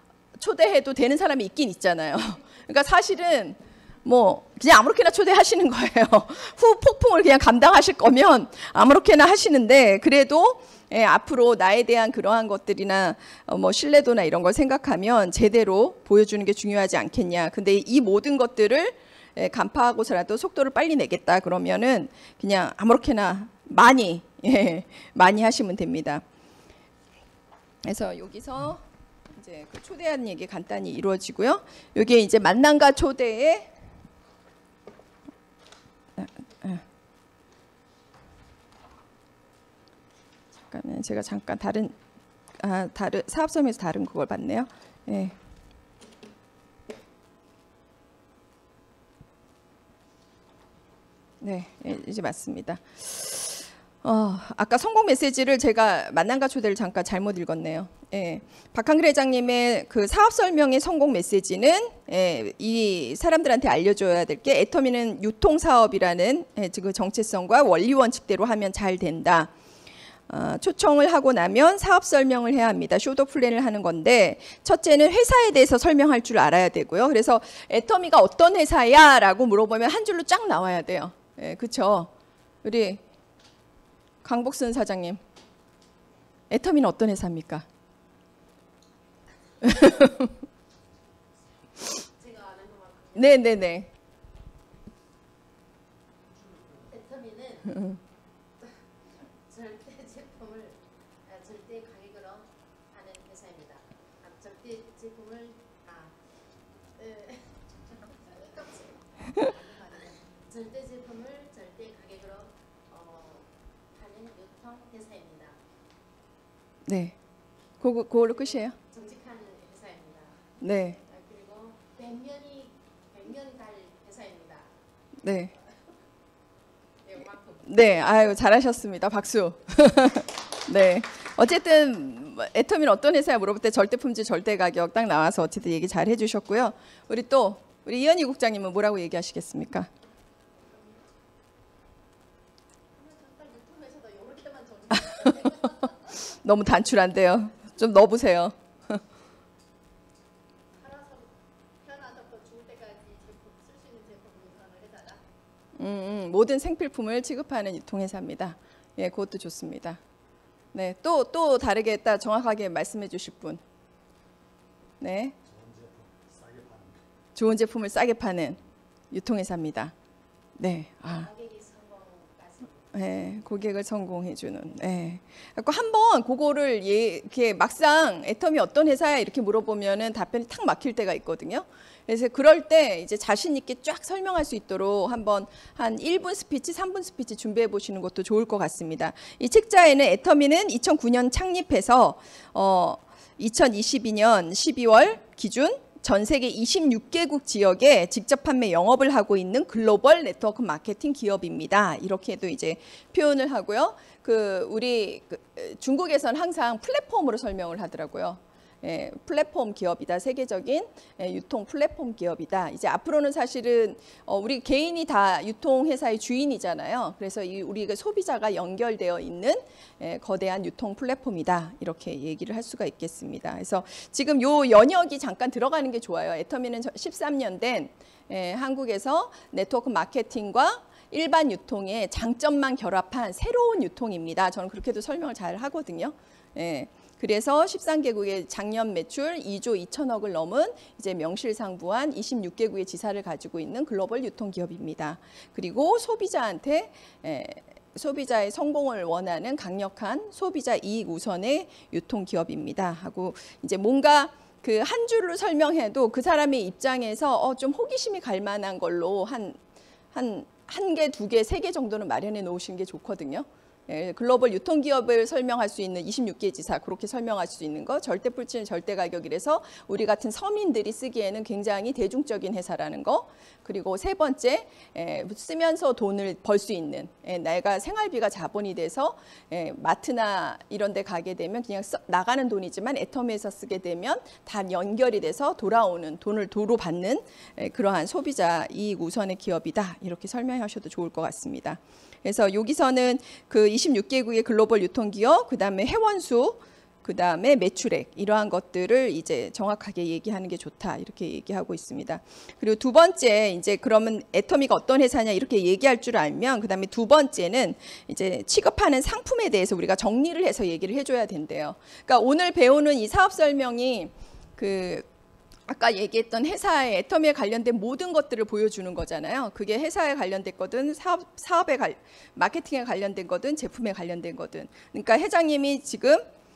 초대해도 되는 사람이 있긴 있잖아요. 그러니까 사실은 뭐 그냥 아무렇게나 초대하시는 거예요. 후 폭풍을 그냥 감당하실 거면 아무렇게나 하시는데 그래도 예, 앞으로 나에 대한 그러한 것들이나 어, 뭐 신뢰도나 이런 걸 생각하면 제대로 보여주는 게 중요하지 않겠냐. 근데 이 모든 것들을 예, 간파하고서라도 속도를 빨리 내겠다 그러면은 그냥 아무렇게나 많이 예, 많이 하시면 됩니다. 그래서 여기서 이제 그 초대하는 얘기 간단히 이루어지고요. 여기에 이제 만남과 초대의 잠깐만. 제가 잠깐 다른 아 다른 사업 설명에서 다른 그걸 봤네요. 예. 네, 이제 맞습니다. 어, 아까 성공 메시지를 제가 만남과 초대를 잠깐 잘못 읽었네요. 예, 박한길 회장님의 그 사업 설명의 성공 메시지는 예, 이 사람들한테 알려줘야 될 게 애터미는 유통 사업이라는 예, 그 정체성과 원리 원칙대로 하면 잘 된다. 어, 초청을 하고 나면 사업 설명을 해야 합니다. 쇼도 플랜을 하는 건데 첫째는 회사에 대해서 설명할 줄 알아야 되고요. 그래서 애터미가 어떤 회사야? 라고 물어보면 한 줄로 쫙 나와야 돼요. 예, 그렇죠. 우리 강복순 사장님, 애터미는 어떤 회사입니까? 제가 아는 것만큼. 네네네. 애터미는 절대 제품을 아, 절대 가격으로 하는 회사입니다. 아, 절대 제품을 아, 에, 깜짝이야. 절대 제품을 절대 가격으로 어, 하는 유통 회사입니다. 네, 그거 그걸로 끝이에요. 정직한 회사입니다. 네, 아, 그리고 백 년이 백 년 갈 회사입니다. 네, 이만큼. 네. 아유 잘하셨습니다. 박수. 네. 어쨌든 애터미는 어떤 회사야 물어볼 때 절대 품질, 절대 가격 딱 나와서 어쨌든 얘기 잘 해주셨고요. 우리 또 우리 이현희 국장님은 뭐라고 얘기하시겠습니까? 너무 단출한데요. 좀 넣어보세요. 음, 음, 모든 생필품을 취급하는 유통회사입니다. 예, 그것도 좋습니다. 네, 또, 또 다르게 딱 정확하게 말씀해 주실 분. 네. 좋은 제품을 싸게 파는 유통회사입니다. 네. 아. 네, 고객을 성공해주는. 네. 그래서 한번 그거를 예, 이렇게 막상 애터미 어떤 회사야 이렇게 물어보면은 답변이 탁 막힐 때가 있거든요. 그래서 그럴 때 이제 자신 있게 쫙 설명할 수 있도록 한번 한 일 분 스피치, 삼 분 스피치 준비해 보시는 것도 좋을 것 같습니다. 이 책자에는 애터미는 이천구 년 창립해서 어, 이천이십이 년 십이월 기준 전 세계 이십육 개국 지역에 직접 판매 영업을 하고 있는 글로벌 네트워크 마케팅 기업입니다. 이렇게도 이제 표현을 하고요. 그 우리 그 중국에서는 항상 플랫폼으로 설명을 하더라고요. 예, 플랫폼 기업이다. 세계적인 예, 유통 플랫폼 기업이다. 이제 앞으로는 사실은 어, 우리 개인이 다 유통회사의 주인이잖아요. 그래서 이 우리가 소비자가 연결되어 있는 예, 거대한 유통 플랫폼이다. 이렇게 얘기를 할 수가 있겠습니다. 그래서 지금 요 연역이 잠깐 들어가는 게 좋아요. 애터미는 십삼 년 된 예, 한국에서 네트워크 마케팅과 일반 유통의 장점만 결합한 새로운 유통입니다. 저는 그렇게도 설명을 잘 하거든요. 예. 그래서 십삼 개국의 작년 매출 이조 이천억을 넘은 이제 명실상부한 이십육 개국의 지사를 가지고 있는 글로벌 유통기업입니다. 그리고 소비자한테 에, 소비자의 성공을 원하는 강력한 소비자 이익 우선의 유통기업입니다. 하고 이제 뭔가 그 한 줄로 설명해도 그 사람의 입장에서 어, 좀 호기심이 갈 만한 걸로 한 한 한 개, 두 개, 세 개 정도는 마련해 놓으시는 게 좋거든요. 예, 글로벌 유통기업을 설명할 수 있는 이십육 개 지사, 그렇게 설명할 수 있는 거, 절대 풀치는 절대 가격이라서 우리 같은 서민들이 쓰기에는 굉장히 대중적인 회사라는 거, 그리고 세 번째, 예, 쓰면서 돈을 벌 수 있는, 예, 내가 생활비가 자본이 돼서 예, 마트나 이런 데 가게 되면 그냥 써, 나가는 돈이지만 애터미에서 쓰게 되면 다 연결이 돼서 돌아오는, 돈을 도로 받는 예, 그러한 소비자 이익 우선의 기업이다. 이렇게 설명하셔도 좋을 것 같습니다. 그래서 여기서는 그 이십육 개국의 글로벌 유통기업, 그 다음에 회원수, 그 다음에 매출액 이러한 것들을 이제 정확하게 얘기하는 게 좋다 이렇게 얘기하고 있습니다. 그리고 두 번째 이제 그러면 애터미가 어떤 회사냐 이렇게 얘기할 줄 알면 그 다음에 두 번째는 이제 취급하는 상품에 대해서 우리가 정리를 해서 얘기를 해줘야 된대요. 그러니까 오늘 배우는 이 사업 설명이 그 아까 얘기했던 회사의 애터미에 관련된 모든 것들을 보여주는 거잖아요. 그게 회사에 관련된 거든 사업, 사업에 관, 마케팅에 관련된 거든 제품에 관련된 거든. 그러니까 회장님이 지금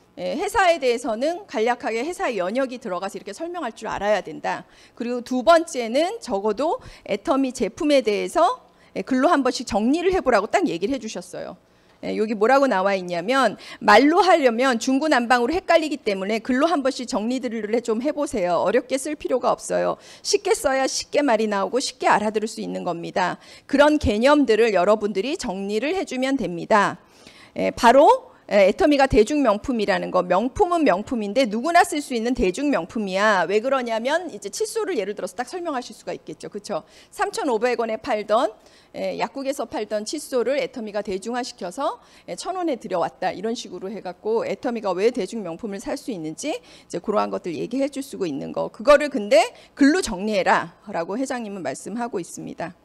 회사에 대해서는 간략하게 회사의 연역이 들어가서 이렇게 설명할 줄 알아야 된다. 그리고 두 번째는 적어도 애터미 제품에 대해서 글로 한 번씩 정리를 해보라고 딱 얘기를 해주셨어요. 예, 여기 뭐라고 나와 있냐면 말로 하려면 중구난방으로 헷갈리기 때문에 글로 한 번씩 정리들을 좀 해보세요. 어렵게 쓸 필요가 없어요. 쉽게 써야 쉽게 말이 나오고 쉽게 알아들을 수 있는 겁니다. 그런 개념들을 여러분들이 정리를 해주면 됩니다. 예, 바로 애터미가 대중명품이라는 거, 명품은 명품인데 누구나 쓸 수 있는 대중명품이야. 왜 그러냐면 이제 칫솔을 예를 들어서 딱 설명하실 수가 있겠죠. 그렇죠? 삼천오백 원에 팔던 에, 약국에서 팔던 칫솔을 애터미가 대중화시켜서 에, 천 원에 들여왔다. 이런 식으로 해갖고 애터미가 왜 대중명품을 살 수 있는지 이제 그러한 것들 얘기해 줄 수 있는 거. 그거를 근데 글로 정리해라 라고 회장님은 말씀하고 있습니다.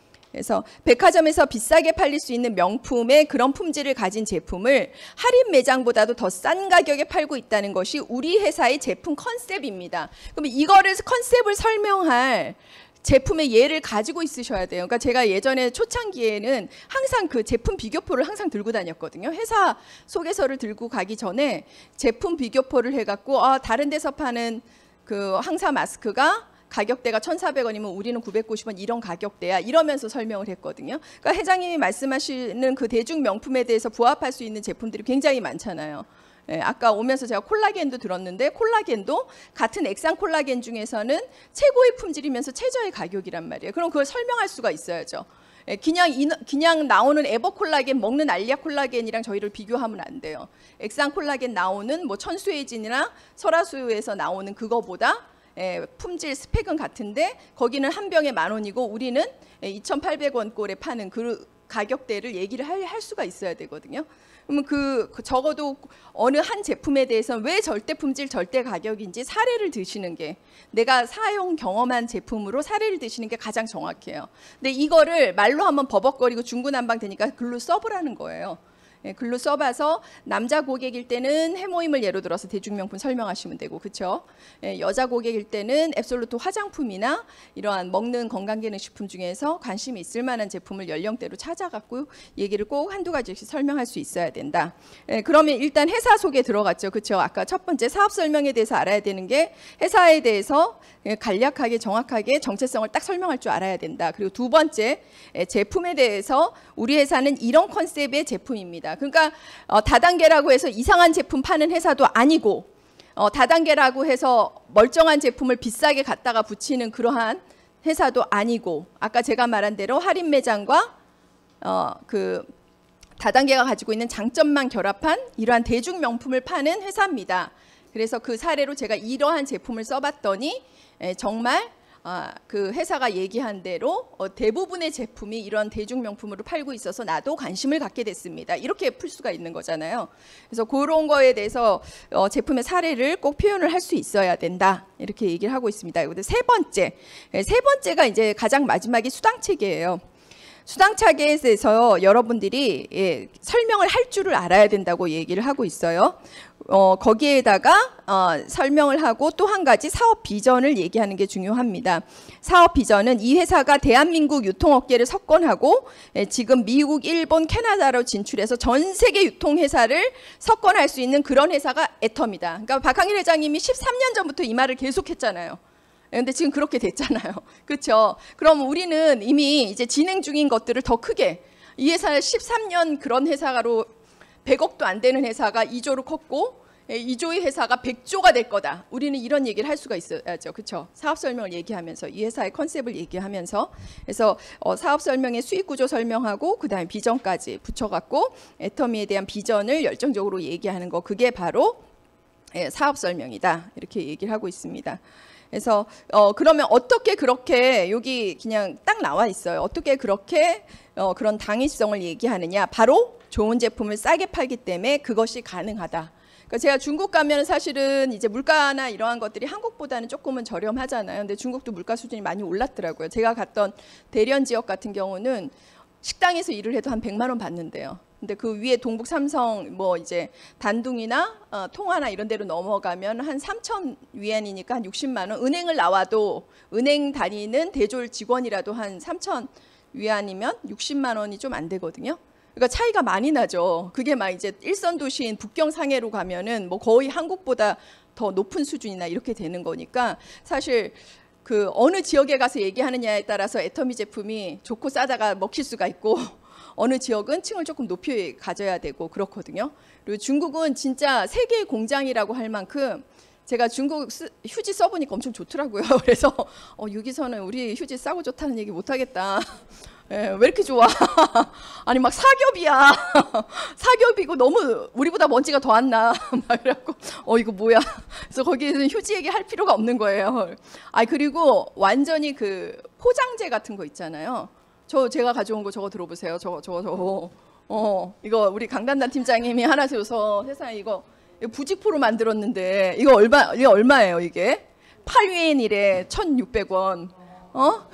그래서 백화점에서 비싸게 팔릴 수 있는 명품의 그런 품질을 가진 제품을 할인 매장보다도 더 싼 가격에 팔고 있다는 것이 우리 회사의 제품 컨셉입니다. 그럼 이거를 컨셉을 설명할 제품의 예를 가지고 있으셔야 돼요. 그러니까 제가 예전에 초창기에는 항상 그 제품 비교표를 항상 들고 다녔거든요. 회사 소개서를 들고 가기 전에 제품 비교표를 해갖고 아, 다른 데서 파는 그 항사 마스크가 가격대가 천사백 원이면 우리는 구백구십 원 이런 가격대야 이러면서 설명을 했거든요. 그러니까 회장님이 말씀하시는 그 대중 명품에 대해서 부합할 수 있는 제품들이 굉장히 많잖아요. 예, 아까 오면서 제가 콜라겐도 들었는데 콜라겐도 같은 액상 콜라겐 중에서는 최고의 품질이면서 최저의 가격이란 말이에요. 그럼 그걸 설명할 수가 있어야죠. 예, 그냥, 이, 그냥 나오는 에버 콜라겐 먹는 알리아 콜라겐이랑 저희를 비교하면 안 돼요. 액상 콜라겐 나오는 뭐 천수혜진이나 설화수유에서 나오는 그거보다 예, 품질 스펙은 같은데 거기는 한 병에 만 원이고 우리는 이천팔백 원 꼴에 파는 그 가격대를 얘기를 할, 할 수가 있어야 되거든요. 그러면 그, 그 적어도 어느 한 제품에 대해서는 왜 절대 품질 절대 가격인지 사례를 드시는 게 내가 사용 경험한 제품으로 사례를 드시는 게 가장 정확해요. 근데 이거를 말로 한번 버벅거리고 중구난방 되니까 글로 써보라는 거예요. 예, 글로 써봐서 남자 고객일 때는 해모임을 예로 들어서 대중명품 설명하시면 되고 그렇죠? 예, 여자 고객일 때는 앱솔루트 화장품이나 이러한 먹는 건강기능식품 중에서 관심이 있을 만한 제품을 연령대로 찾아갖고 얘기를 꼭 한두 가지씩 설명할 수 있어야 된다. 예, 그러면 일단 회사 소개 들어갔죠. 그렇죠? 아까 첫 번째 사업 설명에 대해서 알아야 되는 게 회사에 대해서 간략하게 정확하게 정체성을 딱 설명할 줄 알아야 된다. 그리고 두 번째 제품에 대해서 우리 회사는 이런 컨셉의 제품입니다. 그러니까 어, 다단계라고 해서 이상한 제품 파는 회사도 아니고 어, 다단계라고 해서 멀쩡한 제품을 비싸게 갖다가 붙이는 그러한 회사도 아니고 아까 제가 말한 대로 할인 매장과 어, 그 다단계가 가지고 있는 장점만 결합한 이러한 대중 명품을 파는 회사입니다. 그래서 그 사례로 제가 이러한 제품을 써봤더니 에, 정말 아, 그 회사가 얘기한 대로 어, 대부분의 제품이 이런 대중명품으로 팔고 있어서 나도 관심을 갖게 됐습니다. 이렇게 풀 수가 있는 거잖아요. 그래서 그런 거에 대해서 어, 제품의 사례를 꼭 표현을 할 수 있어야 된다. 이렇게 얘기를 하고 있습니다. 근데 세 번째, 세 번째가 이제 가장 마지막이 수당체계예요. 수당체계에 대해서 여러분들이 예, 설명을 할 줄을 알아야 된다고 얘기를 하고 있어요. 어, 거기에다가 어, 설명을 하고 또 한 가지 사업 비전을 얘기하는 게 중요합니다. 사업 비전은 이 회사가 대한민국 유통업계를 석권하고 예, 지금 미국, 일본, 캐나다로 진출해서 전 세계 유통회사를 석권할 수 있는 그런 회사가 애터미다. 그러니까 박항일 회장님이 십삼 년 전부터 이 말을 계속했잖아요. 근데 지금 그렇게 됐잖아요. 그렇죠? 그럼 우리는 이미 이제 진행 중인 것들을 더 크게 이 회사 십삼 년 그런 회사로 백억도 안 되는 회사가 이 조로 컸고 이 조의 회사가 백 조가 될 거다. 우리는 이런 얘기를 할 수가 있어야죠. 그렇죠? 사업 설명을 얘기하면서 이 회사의 컨셉을 얘기하면서 그래서 어, 사업 설명에 수익 구조 설명하고 그다음에 비전까지 붙여갖고 애터미에 대한 비전을 열정적으로 얘기하는 거 그게 바로 예, 사업 설명이다. 이렇게 얘기를 하고 있습니다. 그래서 어 그러면 어떻게 그렇게 여기 그냥 딱 나와 있어요. 어떻게 그렇게 어 그런 당위성을 얘기하느냐. 바로 좋은 제품을 싸게 팔기 때문에 그것이 가능하다. 그러니까 제가 중국 가면 사실은 이제 물가나 이러한 것들이 한국보다는 조금은 저렴하잖아요. 근데 중국도 물가 수준이 많이 올랐더라고요. 제가 갔던 대련 지역 같은 경우는 식당에서 일을 해도 한 백만 원 받는데요. 근데 그 위에 동북 삼성 뭐 이제 단둥이나 어, 통화나 이런 데로 넘어가면 한 삼천 위안이니까 한 육십만 원. 은행을 나와도 은행 다니는 대졸 직원이라도 한 삼천 위안이면 육십만 원이 좀 안 되거든요. 그러니까 차이가 많이 나죠. 그게 막 이제 일선 도시인 북경 상해로 가면은 뭐 거의 한국보다 더 높은 수준이나 이렇게 되는 거니까 사실 그 어느 지역에 가서 얘기하느냐에 따라서 애터미 제품이 좋고 싸다가 먹힐 수가 있고 어느 지역은 층을 조금 높이 가져야 되고 그렇거든요. 그리고 중국은 진짜 세계의 공장이라고 할 만큼 제가 중국 쓰, 휴지 써보니까 엄청 좋더라고요. 그래서 어, 여기서는 우리 휴지 싸고 좋다는 얘기 못하겠다. 예, 왜 이렇게 좋아? 아니 막 사겹이야. 사겹이고 너무 우리보다 먼지가 더 안 나. 막 그래갖고 어 이거 뭐야? 그래서 거기에는 휴지 얘기 할 필요가 없는 거예요. 아 그리고 완전히 그 포장재 같은 거 있잖아요. 저 제가 가져온 거 저거 들어보세요. 저거 저거 저거. 어 이거 우리 강단단 팀장님이 하나 줘서 세상에 이거, 이거 부직포로 만들었는데 이거 얼마 이게 얼마예요 이게? 팔 유엔이래 천육백 원. 어?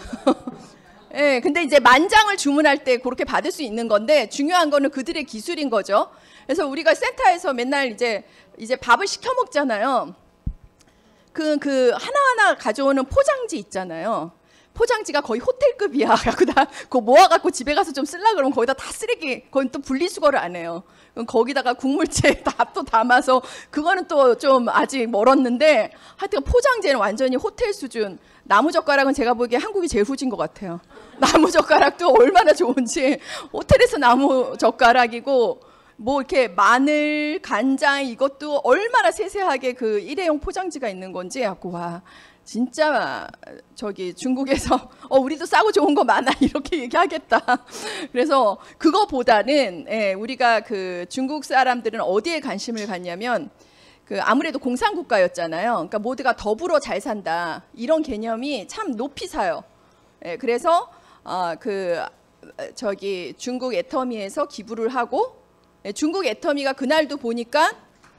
예, 근데 이제 만장을 주문할 때 그렇게 받을 수 있는 건데 중요한 거는 그들의 기술인 거죠. 그래서 우리가 센터에서 맨날 이제 이제 밥을 시켜 먹잖아요. 그, 그 하나하나 가져오는 포장지 있잖아요. 포장지가 거의 호텔급이야. 그래갖고 나 그거 모아갖고 집에 가서 좀 쓰려고 그러면 거기다 다 쓰레기, 거기 또 분리수거를 안 해요. 그럼 거기다가 국물째 다 또 담아서 그거는 또 좀 아직 멀었는데 하여튼 포장재는 완전히 호텔 수준. 나무젓가락은 제가 보기에 한국이 제일 후진 것 같아요. 나무젓가락도 얼마나 좋은지 호텔에서 나무젓가락이고 뭐 이렇게 마늘, 간장 이것도 얼마나 세세하게 그 일회용 포장지가 있는 건지 갖고 와 진짜 저기 중국에서 어 우리도 싸고 좋은 거 많아 이렇게 얘기하겠다. 그래서 그거보다는 예, 우리가 그 중국 사람들은 어디에 관심을 갖냐면 그 아무래도 공산국가였잖아요. 그러니까 모두가 더불어 잘 산다 이런 개념이 참 높이 사요. 예, 그래서 어, 그 저기 중국 애터미에서 기부를 하고 예, 중국 애터미가 그날도 보니까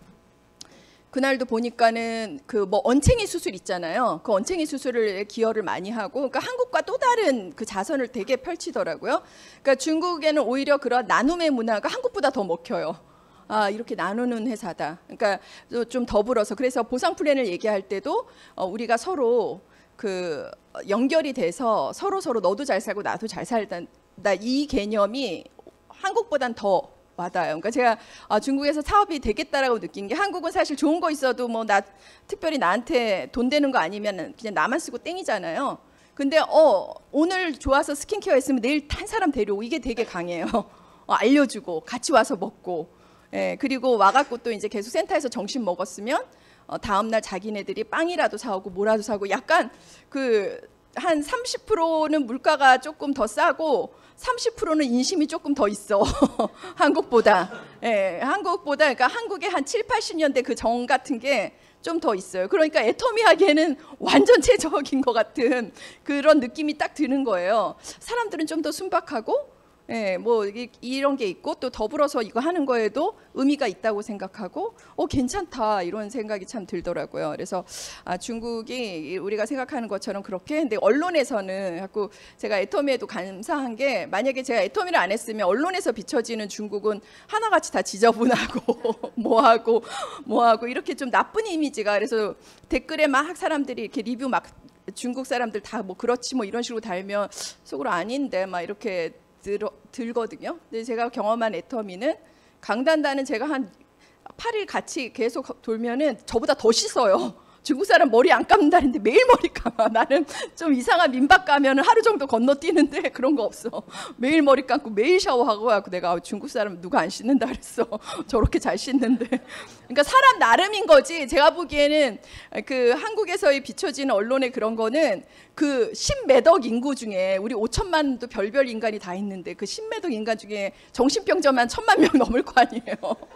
그날도 보니까는 그 뭐 언챙이 수술 있잖아요. 그 언챙이 수술을 기여를 많이 하고, 그러니까 한국과 또 다른 그 자선을 되게 펼치더라고요. 그러니까 중국에는 오히려 그런 나눔의 문화가 한국보다 더 먹혀요. 아 이렇게 나누는 회사다. 그러니까 좀 더불어서 그래서 보상 플랜을 얘기할 때도 어, 우리가 서로 그 연결이 돼서 서로 서로 너도 잘 살고 나도 잘 살다 이 개념이 한국보단 더 와닿아요. 그러니까 제가 아, 중국에서 사업이 되겠다라고 느낀 게 한국은 사실 좋은 거 있어도 뭐 나 특별히 나한테 돈 되는 거 아니면 그냥 나만 쓰고 땡이잖아요. 근데 어 오늘 좋아서 스킨케어 했으면 내일 한 사람 데려오고 이게 되게 강해요. 어, 알려주고 같이 와서 먹고 예, 그리고 와갖고 또 이제 계속 센터에서 점심 먹었으면 어, 다음날 자기네들이 빵이라도 사오고 뭐라도 사고 약간 그 한 삼십 퍼센트는 물가가 조금 더 싸고 삼십 퍼센트는 인심이 조금 더 있어. 한국보다. 예, 한국보다 그러니까 한국의 한 칠, 팔십 년대 그 정 같은 게 좀 더 있어요. 그러니까 애터미 하기에는 완전 최적인 것 같은 그런 느낌이 딱 드는 거예요. 사람들은 좀 더 순박하고 예, 뭐 이, 이런 게 있고 또 더불어서 이거 하는 거에도 의미가 있다고 생각하고 어 괜찮다 이런 생각이 참 들더라고요. 그래서 아, 중국이 우리가 생각하는 것처럼 그렇게 근데 언론에서는 자꾸 제가 애터미에도 감사한 게 만약에 제가 애터미를 안 했으면 언론에서 비춰지는 중국은 하나같이 다 지저분하고 뭐하고 뭐하고 이렇게 좀 나쁜 이미지가 그래서 댓글에 막 사람들이 이렇게 리뷰 막 중국 사람들 다 뭐 그렇지 뭐 이런 식으로 달면 속으로 아닌데 막 이렇게 들어, 들거든요. 근데 제가 경험한 애터미는 강단단은 제가 한 팔 일 같이 계속 돌면은 저보다 더 씻어요. 중국 사람 머리 안 감는다는데 매일 머리 감아. 나는 좀 이상한 민박 가면은 하루 정도 건너뛰는데 그런 거 없어. 매일 머리 감고 매일 샤워하고 하고 내가 중국 사람 누가 안 씻는다 그랬어. 저렇게 잘 씻는데. 그러니까 사람 나름인 거지. 제가 보기에는 그 한국에서의 비춰지는 언론의 그런 거는 그 십몇억 인구 중에 우리 오천만도 별별 인간이 다 있는데 그 십몇억 인간 중에 정신병자만 천만 명 넘을 거 아니에요.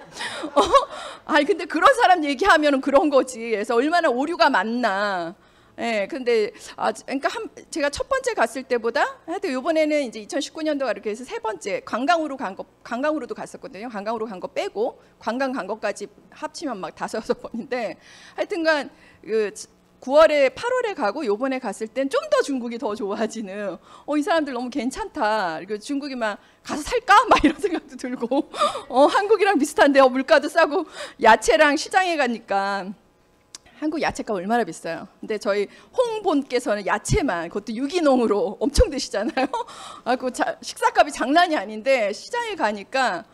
어? 아니 근데 그런 사람 얘기하면은 그런 거지. 그래서 얼마나 오류가 많나. 예, 근데 아, 그러니까 한, 제가 첫 번째 갔을 때보다 하여튼 이번에는 이제 이천십구 년도가 이렇게 해서 세 번째 관광으로 간 거, 관광으로도 갔었거든요. 관광으로 간 거 빼고 관광 간 것까지 합치면 막 다섯 여섯 번인데 하여튼간 그 구월에 팔월에 가고 요번에 갔을 땐 좀 더 중국이 더 좋아지는 어, 이 사람들 너무 괜찮다. 그리고 중국이 막 가서 살까? 막 이런 생각도 들고 어, 한국이랑 비슷한데 어, 물가도 싸고 야채랑 시장에 가니까 한국 야채가 얼마나 비싸요. 근데 저희 홍본께서는 야채만 그것도 유기농으로 엄청 드시잖아요. 아, 그 식사값이 장난이 아닌데 시장에 가니까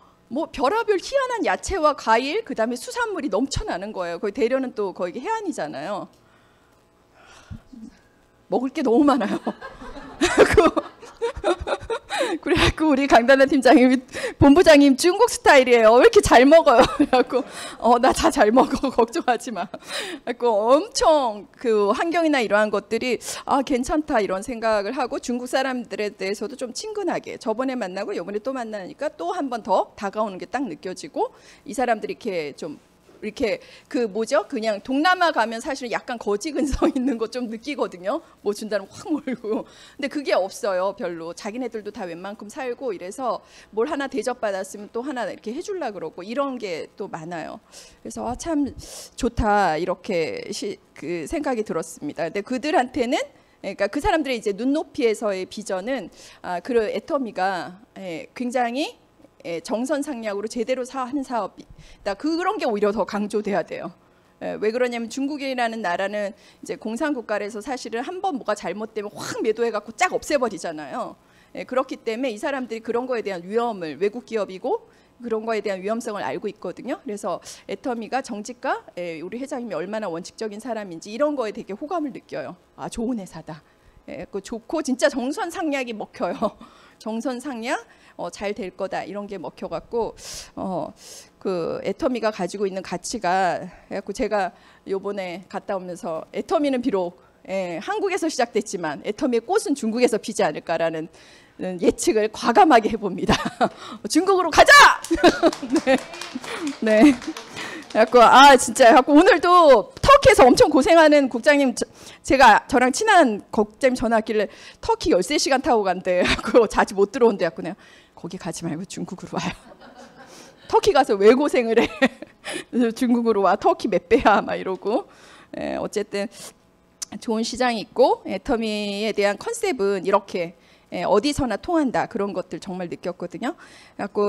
뭐 별하별 희한한 야채와 과일 그다음에 수산물이 넘쳐나는 거예요. 거기 대련은 또 거기 해안이잖아요. 먹을 게 너무 많아요. 그래갖고 우리 강단나 팀장님, 본부장님 중국 스타일이에요. 왜 이렇게 잘 먹어요? 그래갖고 어, 나 다 잘 먹어. 걱정하지 마. 그래갖고 엄청 그 환경이나 이러한 것들이 아 괜찮다 이런 생각을 하고 중국 사람들에 대해서도 좀 친근하게 저번에 만나고 이번에 또 만나니까 또 한 번 더 다가오는 게 딱 느껴지고 이 사람들이 이렇게 좀 이렇게 그 뭐죠? 그냥 동남아 가면 사실 약간 거지 근성 있는 거 좀 느끼거든요. 뭐 준다면 확 몰고. 근데 그게 없어요. 별로. 자기네들도 다 웬만큼 살고 이래서 뭘 하나 대접받았으면 또 하나 이렇게 해주려 그러고 이런 게 또 많아요. 그래서 아, 참 좋다 이렇게 시, 그 생각이 들었습니다. 근데 그들한테는 그러니까 그 사람들의 이제 눈높이에서의 비전은 아, 그 애터미가 예, 굉장히 예, 정선상략으로 제대로 사, 하는 사업이 그런 게 오히려 더 강조돼야 돼요. 예, 왜 그러냐면 중국이라는 나라는 이제 공산국가라서 사실은 한번 뭐가 잘못되면 확 매도해갖고 쫙 없애버리잖아요. 예, 그렇기 때문에 이 사람들이 그런 거에 대한 위험을 외국 기업이고 그런 거에 대한 위험성을 알고 있거든요. 그래서 애터미가 정직과 예, 우리 회장님이 얼마나 원칙적인 사람인지 이런 거에 되게 호감을 느껴요. 아 좋은 회사다. 예, 그 좋고 진짜 정선상략이 먹혀요. 정선상략 어, 잘 될 거다 이런 게 먹혀갖고 어, 그 애터미가 가지고 있는 가치가 해갖고 제가 요번에 갔다 오면서 애터미는 비록 예, 한국에서 시작됐지만 애터미의 꽃은 중국에서 피지 않을까라는 예측을 과감하게 해봅니다. 중국으로 가자! 네. 네. 그래갖고 아 진짜 갖고 오늘도 터키에서 엄청 고생하는 국장님 저, 제가 저랑 친한 국장님 전화 왔길래 터키 열세 시간 타고 간대. 갖고 자주 못 들어온대. 갖고 내가 거기 가지 말고 중국으로 와요. 터키 가서 왜 고생을 해? 중국으로 와. 터키 몇 배야? 막 이러고. 예, 어쨌든 좋은 시장이 있고 애터미에 대한 컨셉은 이렇게 예, 어디서나 통한다 그런 것들 정말 느꼈거든요. 그래갖고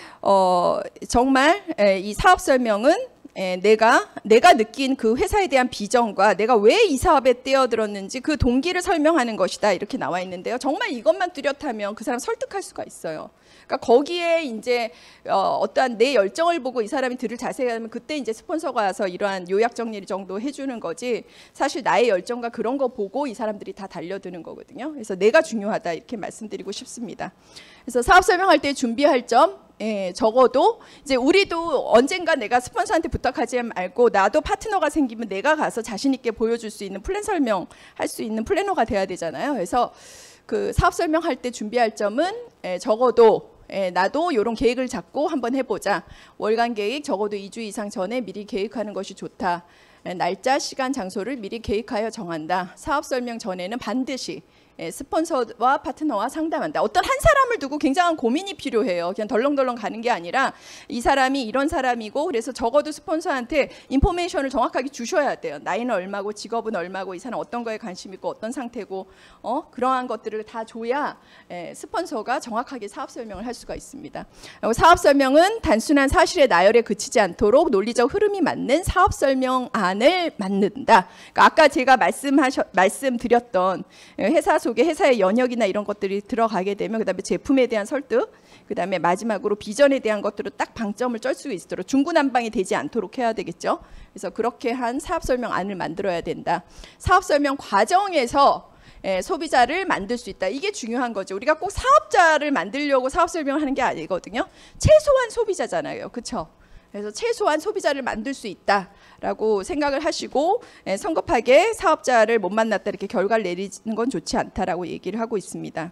어, 정말 예, 이 사업 설명은 예, 내가 내가 느낀 그 회사에 대한 비전과 내가 왜 이 사업에 뛰어들었는지 그 동기를 설명하는 것이다 이렇게 나와 있는데요. 정말 이것만 뚜렷하면 그 사람 설득할 수가 있어요. 그러니까 거기에 이제 어, 어떠한 내 열정을 보고 이 사람이 들을 자세가 되면 그때 이제 스폰서가 와서 이러한 요약 정리 정도 해주는 거지 사실 나의 열정과 그런 거 보고 이 사람들이 다 달려드는 거거든요. 그래서 내가 중요하다 이렇게 말씀드리고 싶습니다. 그래서 사업 설명할 때 준비할 점 예, 적어도 이제 우리도 언젠가 내가 스폰서한테 부탁하지 말고 나도 파트너가 생기면 내가 가서 자신 있게 보여줄 수 있는 플랜 설명 할 수 있는 플래너가 돼야 되잖아요. 그래서 그 사업 설명할 때 준비할 점은 예, 적어도 예, 나도 이런 계획을 잡고 한번 해보자. 월간 계획 적어도 이 주 이상 전에 미리 계획하는 것이 좋다. 예, 날짜, 시간, 장소를 미리 계획하여 정한다. 사업 설명 전에는 반드시 예, 스폰서와 파트너와 상담한다. 어떤 한 사람을 두고 굉장한 고민이 필요해요. 그냥 덜렁덜렁 가는 게 아니라 이 사람이 이런 사람이고 그래서 적어도 스폰서한테 인포메이션을 정확하게 주셔야 돼요. 나이는 얼마고 직업은 얼마고 이 사람 어떤 거에 관심 있고 어떤 상태고 어? 그러한 것들을 다 줘야 예, 스폰서가 정확하게 사업 설명을 할 수가 있습니다. 사업 설명은 단순한 사실의 나열에 그치지 않도록 논리적 흐름이 맞는 사업 설명안을 만든다. 그러니까 아까 제가 말씀하셔, 말씀드렸던 회사 속에 회사의 연역이나 이런 것들이 들어가게 되면 그다음에 제품에 대한 설득, 그다음에 마지막으로 비전에 대한 것들로 딱 방점을 쩔 수 있도록 중구난방이 되지 않도록 해야 되겠죠. 그래서 그렇게 한 사업 설명안을 만들어야 된다. 사업 설명 과정에서 예, 소비자를 만들 수 있다. 이게 중요한 거죠. 우리가 꼭 사업자를 만들려고 사업 설명을 하는 게 아니거든요. 최소한 소비자잖아요. 그렇죠? 그래서 최소한 소비자를 만들 수 있다라고 생각을 하시고 예, 성급하게 사업자를 못 만났다 이렇게 결과를 내리는 건 좋지 않다라고 얘기를 하고 있습니다.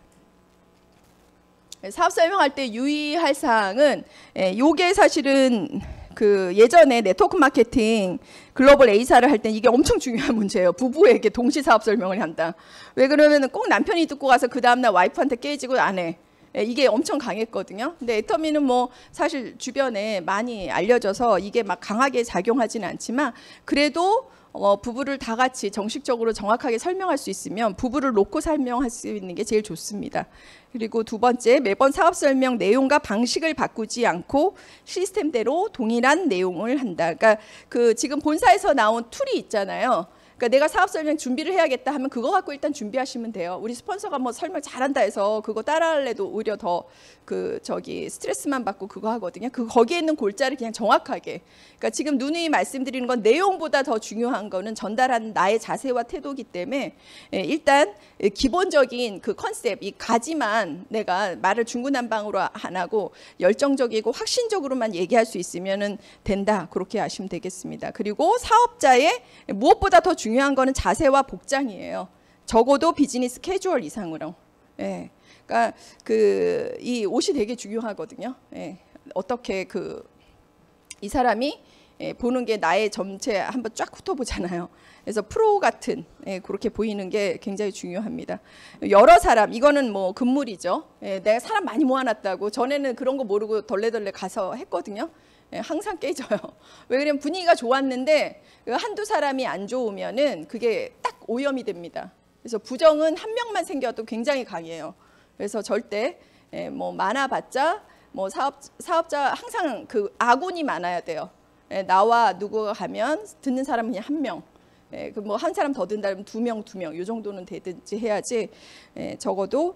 사업 설명할 때 유의할 사항은 예, 요게 사실은 그 예전에 네트워크 마케팅 글로벌 A사를 할 때 이게 엄청 중요한 문제예요. 부부에게 동시 사업 설명을 한다. 왜 그러면 꼭 남편이 듣고 가서 그 다음날 와이프한테 깨지고 안 해. 이게 엄청 강했거든요. 근데 애터미는 뭐 사실 주변에 많이 알려져서 이게 막 강하게 작용하지는 않지만 그래도 어, 부부를 다 같이 정식적으로 정확하게 설명할 수 있으면 부부를 놓고 설명할 수 있는 게 제일 좋습니다. 그리고 두 번째, 매번 사업 설명 내용과 방식을 바꾸지 않고 시스템대로 동일한 내용을 한다. 그러니까 그 지금 본사에서 나온 툴이 있잖아요. 그러니까 내가 사업 설명 준비를 해야겠다 하면 그거 갖고 일단 준비하시면 돼요. 우리 스폰서가 뭐 설명 잘한다 해서 그거 따라할래도 오히려 더 그 저기 스트레스만 받고 그거 하거든요. 그 거기에 있는 골자를 그냥 정확하게. 그러니까 지금 누누이 말씀드리는 건 내용보다 더 중요한 거는 전달한 나의 자세와 태도이기 때문에 일단 기본적인 그 컨셉, 이 가지만 내가 말을 중구난방으로 안 하고 열정적이고 확신적으로만 얘기할 수 있으면은 된다. 그렇게 아시면 되겠습니다. 그리고 사업자의 무엇보다 더 중요한 거는 자세와 복장이에요. 적어도 비즈니스 캐주얼 이상으로. 예. 그러니까 그 이 옷이 되게 중요하거든요. 예. 어떻게 그 이 사람이 예, 보는 게 나의 전체 한번 쫙 훑어보잖아요. 그래서 프로 같은 예, 그렇게 보이는 게 굉장히 중요합니다. 여러 사람, 이거는 뭐 금물이죠. 예, 내가 사람 많이 모아놨다고 전에는 그런 거 모르고 덜레덜레 가서 했거든요. 예, 항상 깨져요. 왜 그러면 분위기가 좋았는데 한두 사람이 안 좋으면은 그게 딱 오염이 됩니다. 그래서 부정은 한 명만 생겨도 굉장히 강해요. 그래서 절대 예, 뭐 많아봤자 뭐 사업 사업자 항상 그 아군이 많아야 돼요. 예, 나와 누구가 가면 듣는 사람은 그냥 한 명. 예, 그 뭐 한 사람 더 든다면 두 명, 두 명. 이 정도는 되든지 해야지. 예, 적어도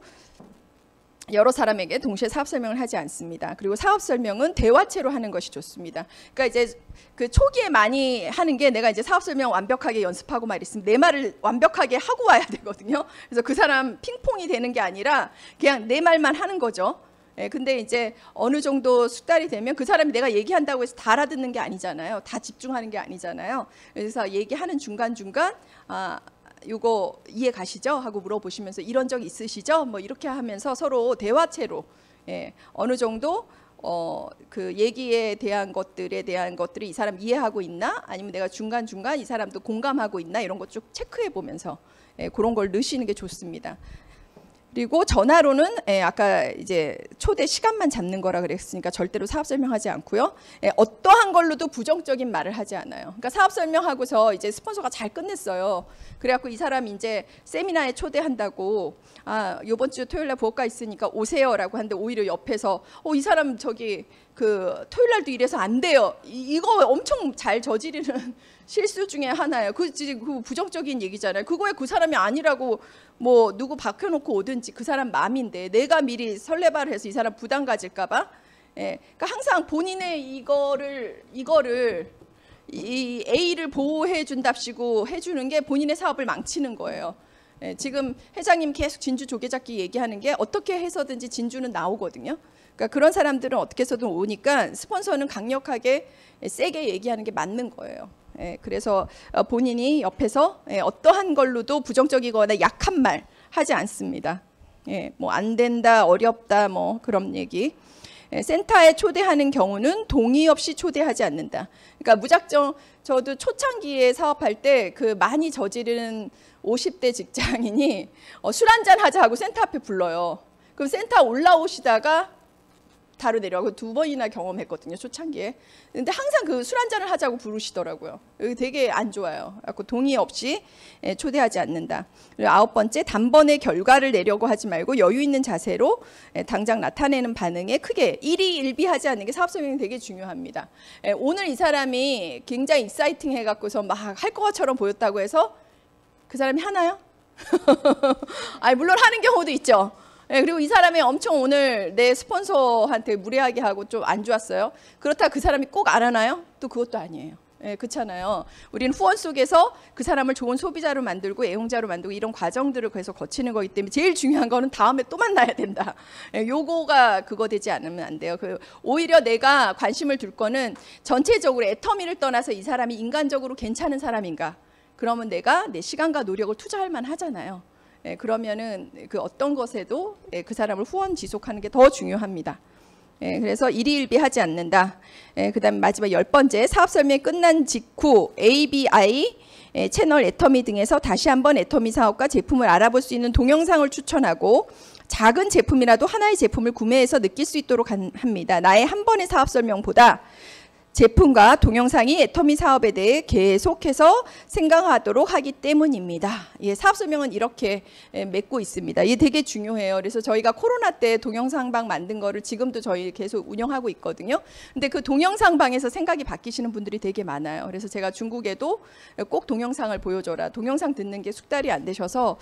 여러 사람에게 동시에 사업 설명을 하지 않습니다. 그리고 사업 설명은 대화체로 하는 것이 좋습니다. 그러니까 이제 그 초기에 많이 하는 게 내가 이제 사업 설명 완벽하게 연습하고 말 있으면 내 말을 완벽하게 하고 와야 되거든요. 그래서 그 사람 핑퐁이 되는 게 아니라 그냥 내 말만 하는 거죠. 예, 근데 이제 어느 정도 숙달이 되면 그 사람이 내가 얘기한다고 해서 다 알아듣는 게 아니잖아요. 다 집중하는 게 아니잖아요. 그래서 얘기하는 중간중간 아, 이거 이해 가시죠? 하고 물어보시면서 이런 적 있으시죠? 뭐 이렇게 하면서 서로 대화체로 예, 어느 정도 어, 그 얘기에 대한 것들에 대한 것들을 이 사람 이해하고 있나? 아니면 내가 중간중간 이 사람도 공감하고 있나? 이런 것 쭉 체크해 보면서 예, 그런 걸 넣으시는 게 좋습니다. 그리고 전화로는 예, 아까 이제 초대 시간만 잡는 거라 그랬으니까 절대로 사업 설명하지 않고요. 예, 어떠한 걸로도 부정적인 말을 하지 않아요. 그러니까 사업 설명하고서 이제 스폰서가 잘 끝냈어요. 그래갖고 이 사람 이제 세미나에 초대한다고 아 이번 주 토요일날 부업가 있으니까 오세요라고 하는데 오히려 옆에서 어, 이 사람 저기 그 토요일날도 이래서 안 돼요. 이, 이거 엄청 잘 저지르는 실수 중에 하나예요. 그, 그 부정적인 얘기잖아요. 그거에 그 사람이 아니라고 뭐 누구 박혀놓고 오든지 그 사람 마음인데 내가 미리 설레발을 해서 이 사람 부담 가질까봐. 예, 그러니까 항상 본인의 이거를 이거를 이 A를 보호해 준답시고 해주는 게 본인의 사업을 망치는 거예요. 예, 지금 회장님 계속 진주 조개잡기 얘기하는 게 어떻게 해서든지 진주는 나오거든요. 그러니까 그런 사람들은 어떻게 해서든 오니까 스폰서는 강력하게 세게 얘기하는 게 맞는 거예요. 예, 그래서 본인이 옆에서 예, 어떠한 걸로도 부정적이거나 약한 말 하지 않습니다. 예, 뭐 안 된다, 어렵다, 뭐 그런 얘기. 예, 센터에 초대하는 경우는 동의 없이 초대하지 않는다. 그러니까 무작정 저도 초창기에 사업할 때 그 많이 저지르는 오십 대 직장인이 어, 술 한잔 하자 하고 센터 앞에 불러요. 그럼 센터 올라오시다가 바로 내려가고 두 번이나 경험했거든요, 초창기에. 근데 항상 그 술 한잔을 하자고 부르시더라고요. 여기 되게 안 좋아요. 그래서 동의 없이 초대하지 않는다. 그리고 아홉 번째, 단번에 결과를 내려고 하지 말고 여유 있는 자세로 당장 나타내는 반응에 크게 일희일비하지 않는 게 사업 설명이 되게 중요합니다. 오늘 이 사람이 굉장히 익사이팅 해갖고서 막 할 것처럼 보였다고 해서 그 사람이 하나요? 아니, 물론 하는 경우도 있죠. 네, 그리고 이 사람이 엄청 오늘 내 스폰서한테 무례하게 하고 좀 안 좋았어요. 그렇다 그 사람이 꼭 안 하나요? 또 그것도 아니에요. 네, 그렇잖아요. 우리는 후원 속에서 그 사람을 좋은 소비자로 만들고 애용자로 만들고 이런 과정들을 계속 거치는 거기 때문에 제일 중요한 거는 다음에 또 만나야 된다. 네, 요거가 그거 되지 않으면 안 돼요. 그 오히려 내가 관심을 둘 거는 전체적으로 애터미를 떠나서 이 사람이 인간적으로 괜찮은 사람인가. 그러면 내가 내 시간과 노력을 투자할 만 하잖아요. 예, 그러면은 그 어떤 것에도 예, 그 사람을 후원 지속하는 게 더 중요합니다. 예, 그래서 일희일비하지 않는다. 예, 그다음 마지막 열 번째, 사업 설명이 끝난 직후 에이비아이 예, 채널 애터미 등에서 다시 한번 애터미 사업과 제품을 알아볼 수 있는 동영상을 추천하고 작은 제품이라도 하나의 제품을 구매해서 느낄 수 있도록 합니다. 나의 한 번의 사업 설명보다 제품과 동영상이 애터미 사업에 대해 계속해서 생각하도록 하기 때문입니다. 예, 사업 설명은 이렇게 맺고 있습니다. 이게 되게 중요해요. 그래서 저희가 코로나 때 동영상방 만든 거를 지금도 저희 계속 운영하고 있거든요. 근데 그 동영상방에서 생각이 바뀌시는 분들이 되게 많아요. 그래서 제가 중국에도 꼭 동영상을 보여줘라. 동영상 듣는 게 숙달이 안 되셔서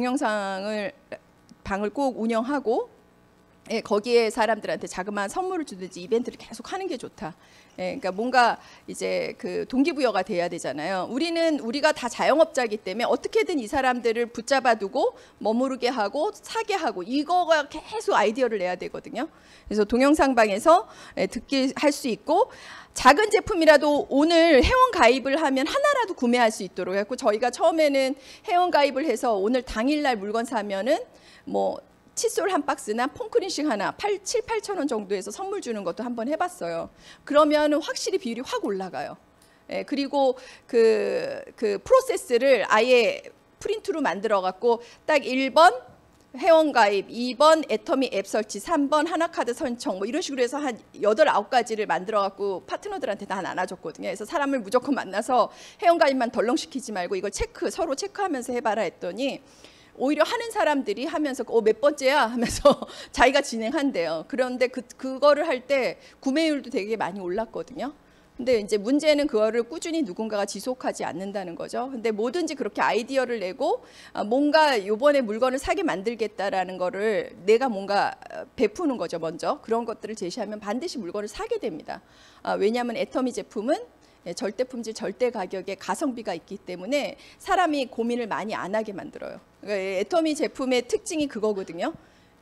동영상을 방을 꼭 운영하고 예, 거기에 사람들한테 자그마한 선물을 주든지 이벤트를 계속 하는 게 좋다. 예, 그러니까 뭔가 이제 그 동기부여가 돼야 되잖아요. 우리는 우리가 다 자영업자이기 때문에 어떻게든 이 사람들을 붙잡아두고 머무르게 하고 사게 하고 이거가 계속 아이디어를 내야 되거든요. 그래서 동영상방에서 예, 듣게 할 수 있고 작은 제품이라도 오늘 회원 가입을 하면 하나라도 구매할 수 있도록 해서 저희가 처음에는 회원 가입을 해서 오늘 당일날 물건 사면은 뭐 칫솔 한 박스나 폼크린식 하나 칠, 팔천 원 정도에서 선물 주는 것도 한번 해봤어요. 그러면 확실히 비율이 확 올라가요. 예, 그리고 그, 그 프로세스를 아예 프린트로 만들어 갖고 딱 일 번 회원가입, 이 번 애터미 앱 설치, 삼 번 하나카드 선청 뭐 이런 식으로 해서 한 여덟, 아홉 가지를 만들어 갖고 파트너들한테 다 나눠줬거든요. 그래서 사람을 무조건 만나서 회원가입만 덜렁시키지 말고 이걸 체크, 서로 체크하면서 해봐라 했더니 오히려 하는 사람들이 하면서 어, 몇 번째야 하면서 자기가 진행한대요. 그런데 그, 그거를 할 때 구매율도 되게 많이 올랐거든요. 근데 이제 문제는 그거를 꾸준히 누군가가 지속하지 않는다는 거죠. 근데 뭐든지 그렇게 아이디어를 내고 뭔가 요번에 물건을 사게 만들겠다라는 거를 내가 뭔가 베푸는 거죠. 먼저 그런 것들을 제시하면 반드시 물건을 사게 됩니다. 왜냐하면 애터미 제품은 절대 품질, 절대 가격에 가성비가 있기 때문에 사람이 고민을 많이 안 하게 만들어요. 애터미 제품의 특징이 그거거든요.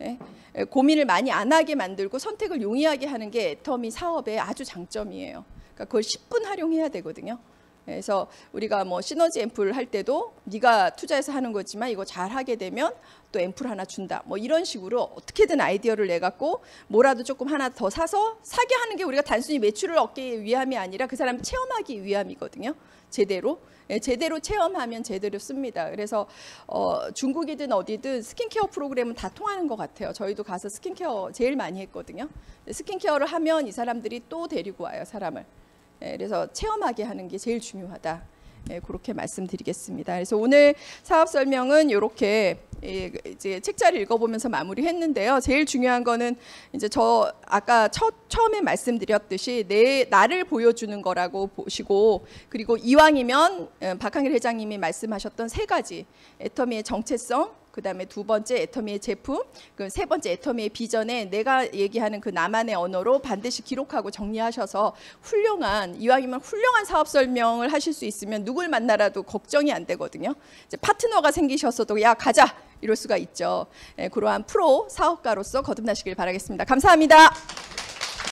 고민을 많이 안 하게 만들고 선택을 용이하게 하는 게 애터미 사업의 아주 장점이에요. 그러니까 그걸 십 분 활용해야 되거든요. 그래서 우리가 뭐 시너지 앰플 할 때도 네가 투자해서 하는 거지만 이거 잘 하게 되면 또 앰플 하나 준다. 뭐 이런 식으로 어떻게든 아이디어를 내 갖고 뭐라도 조금 하나 더 사서 사게 하는 게 우리가 단순히 매출을 얻기 위함이 아니라 그 사람 체험하기 위함이거든요. 제대로. 예, 제대로 체험하면 제대로 씁니다. 그래서 어, 중국이든 어디든 스킨케어 프로그램은 다 통하는 것 같아요. 저희도 가서 스킨케어 제일 많이 했거든요. 스킨케어를 하면 이 사람들이 또 데리고 와요, 사람을. 예, 그래서 체험하게 하는 게 제일 중요하다. 예, 그렇게 말씀드리겠습니다. 그래서 오늘 사업 설명은 이렇게 예, 이제 책자를 읽어보면서 마무리했는데요. 제일 중요한 거는 이제 저 아까 첫, 처음에 말씀드렸듯이 내 나를 보여주는 거라고 보시고 그리고 이왕이면 박항일 회장님이 말씀하셨던 세 가지 애터미의 정체성. 그 다음에 두 번째 애터미의 제품, 그 세 번째 애터미의 비전에 내가 얘기하는 그 나만의 언어로 반드시 기록하고 정리하셔서 훌륭한 이왕이면 훌륭한 사업 설명을 하실 수 있으면 누굴 만나라도 걱정이 안 되거든요. 이제 파트너가 생기셨어도 야 가자 이럴 수가 있죠. 예, 그러한 프로 사업가로서 거듭나시길 바라겠습니다. 감사합니다.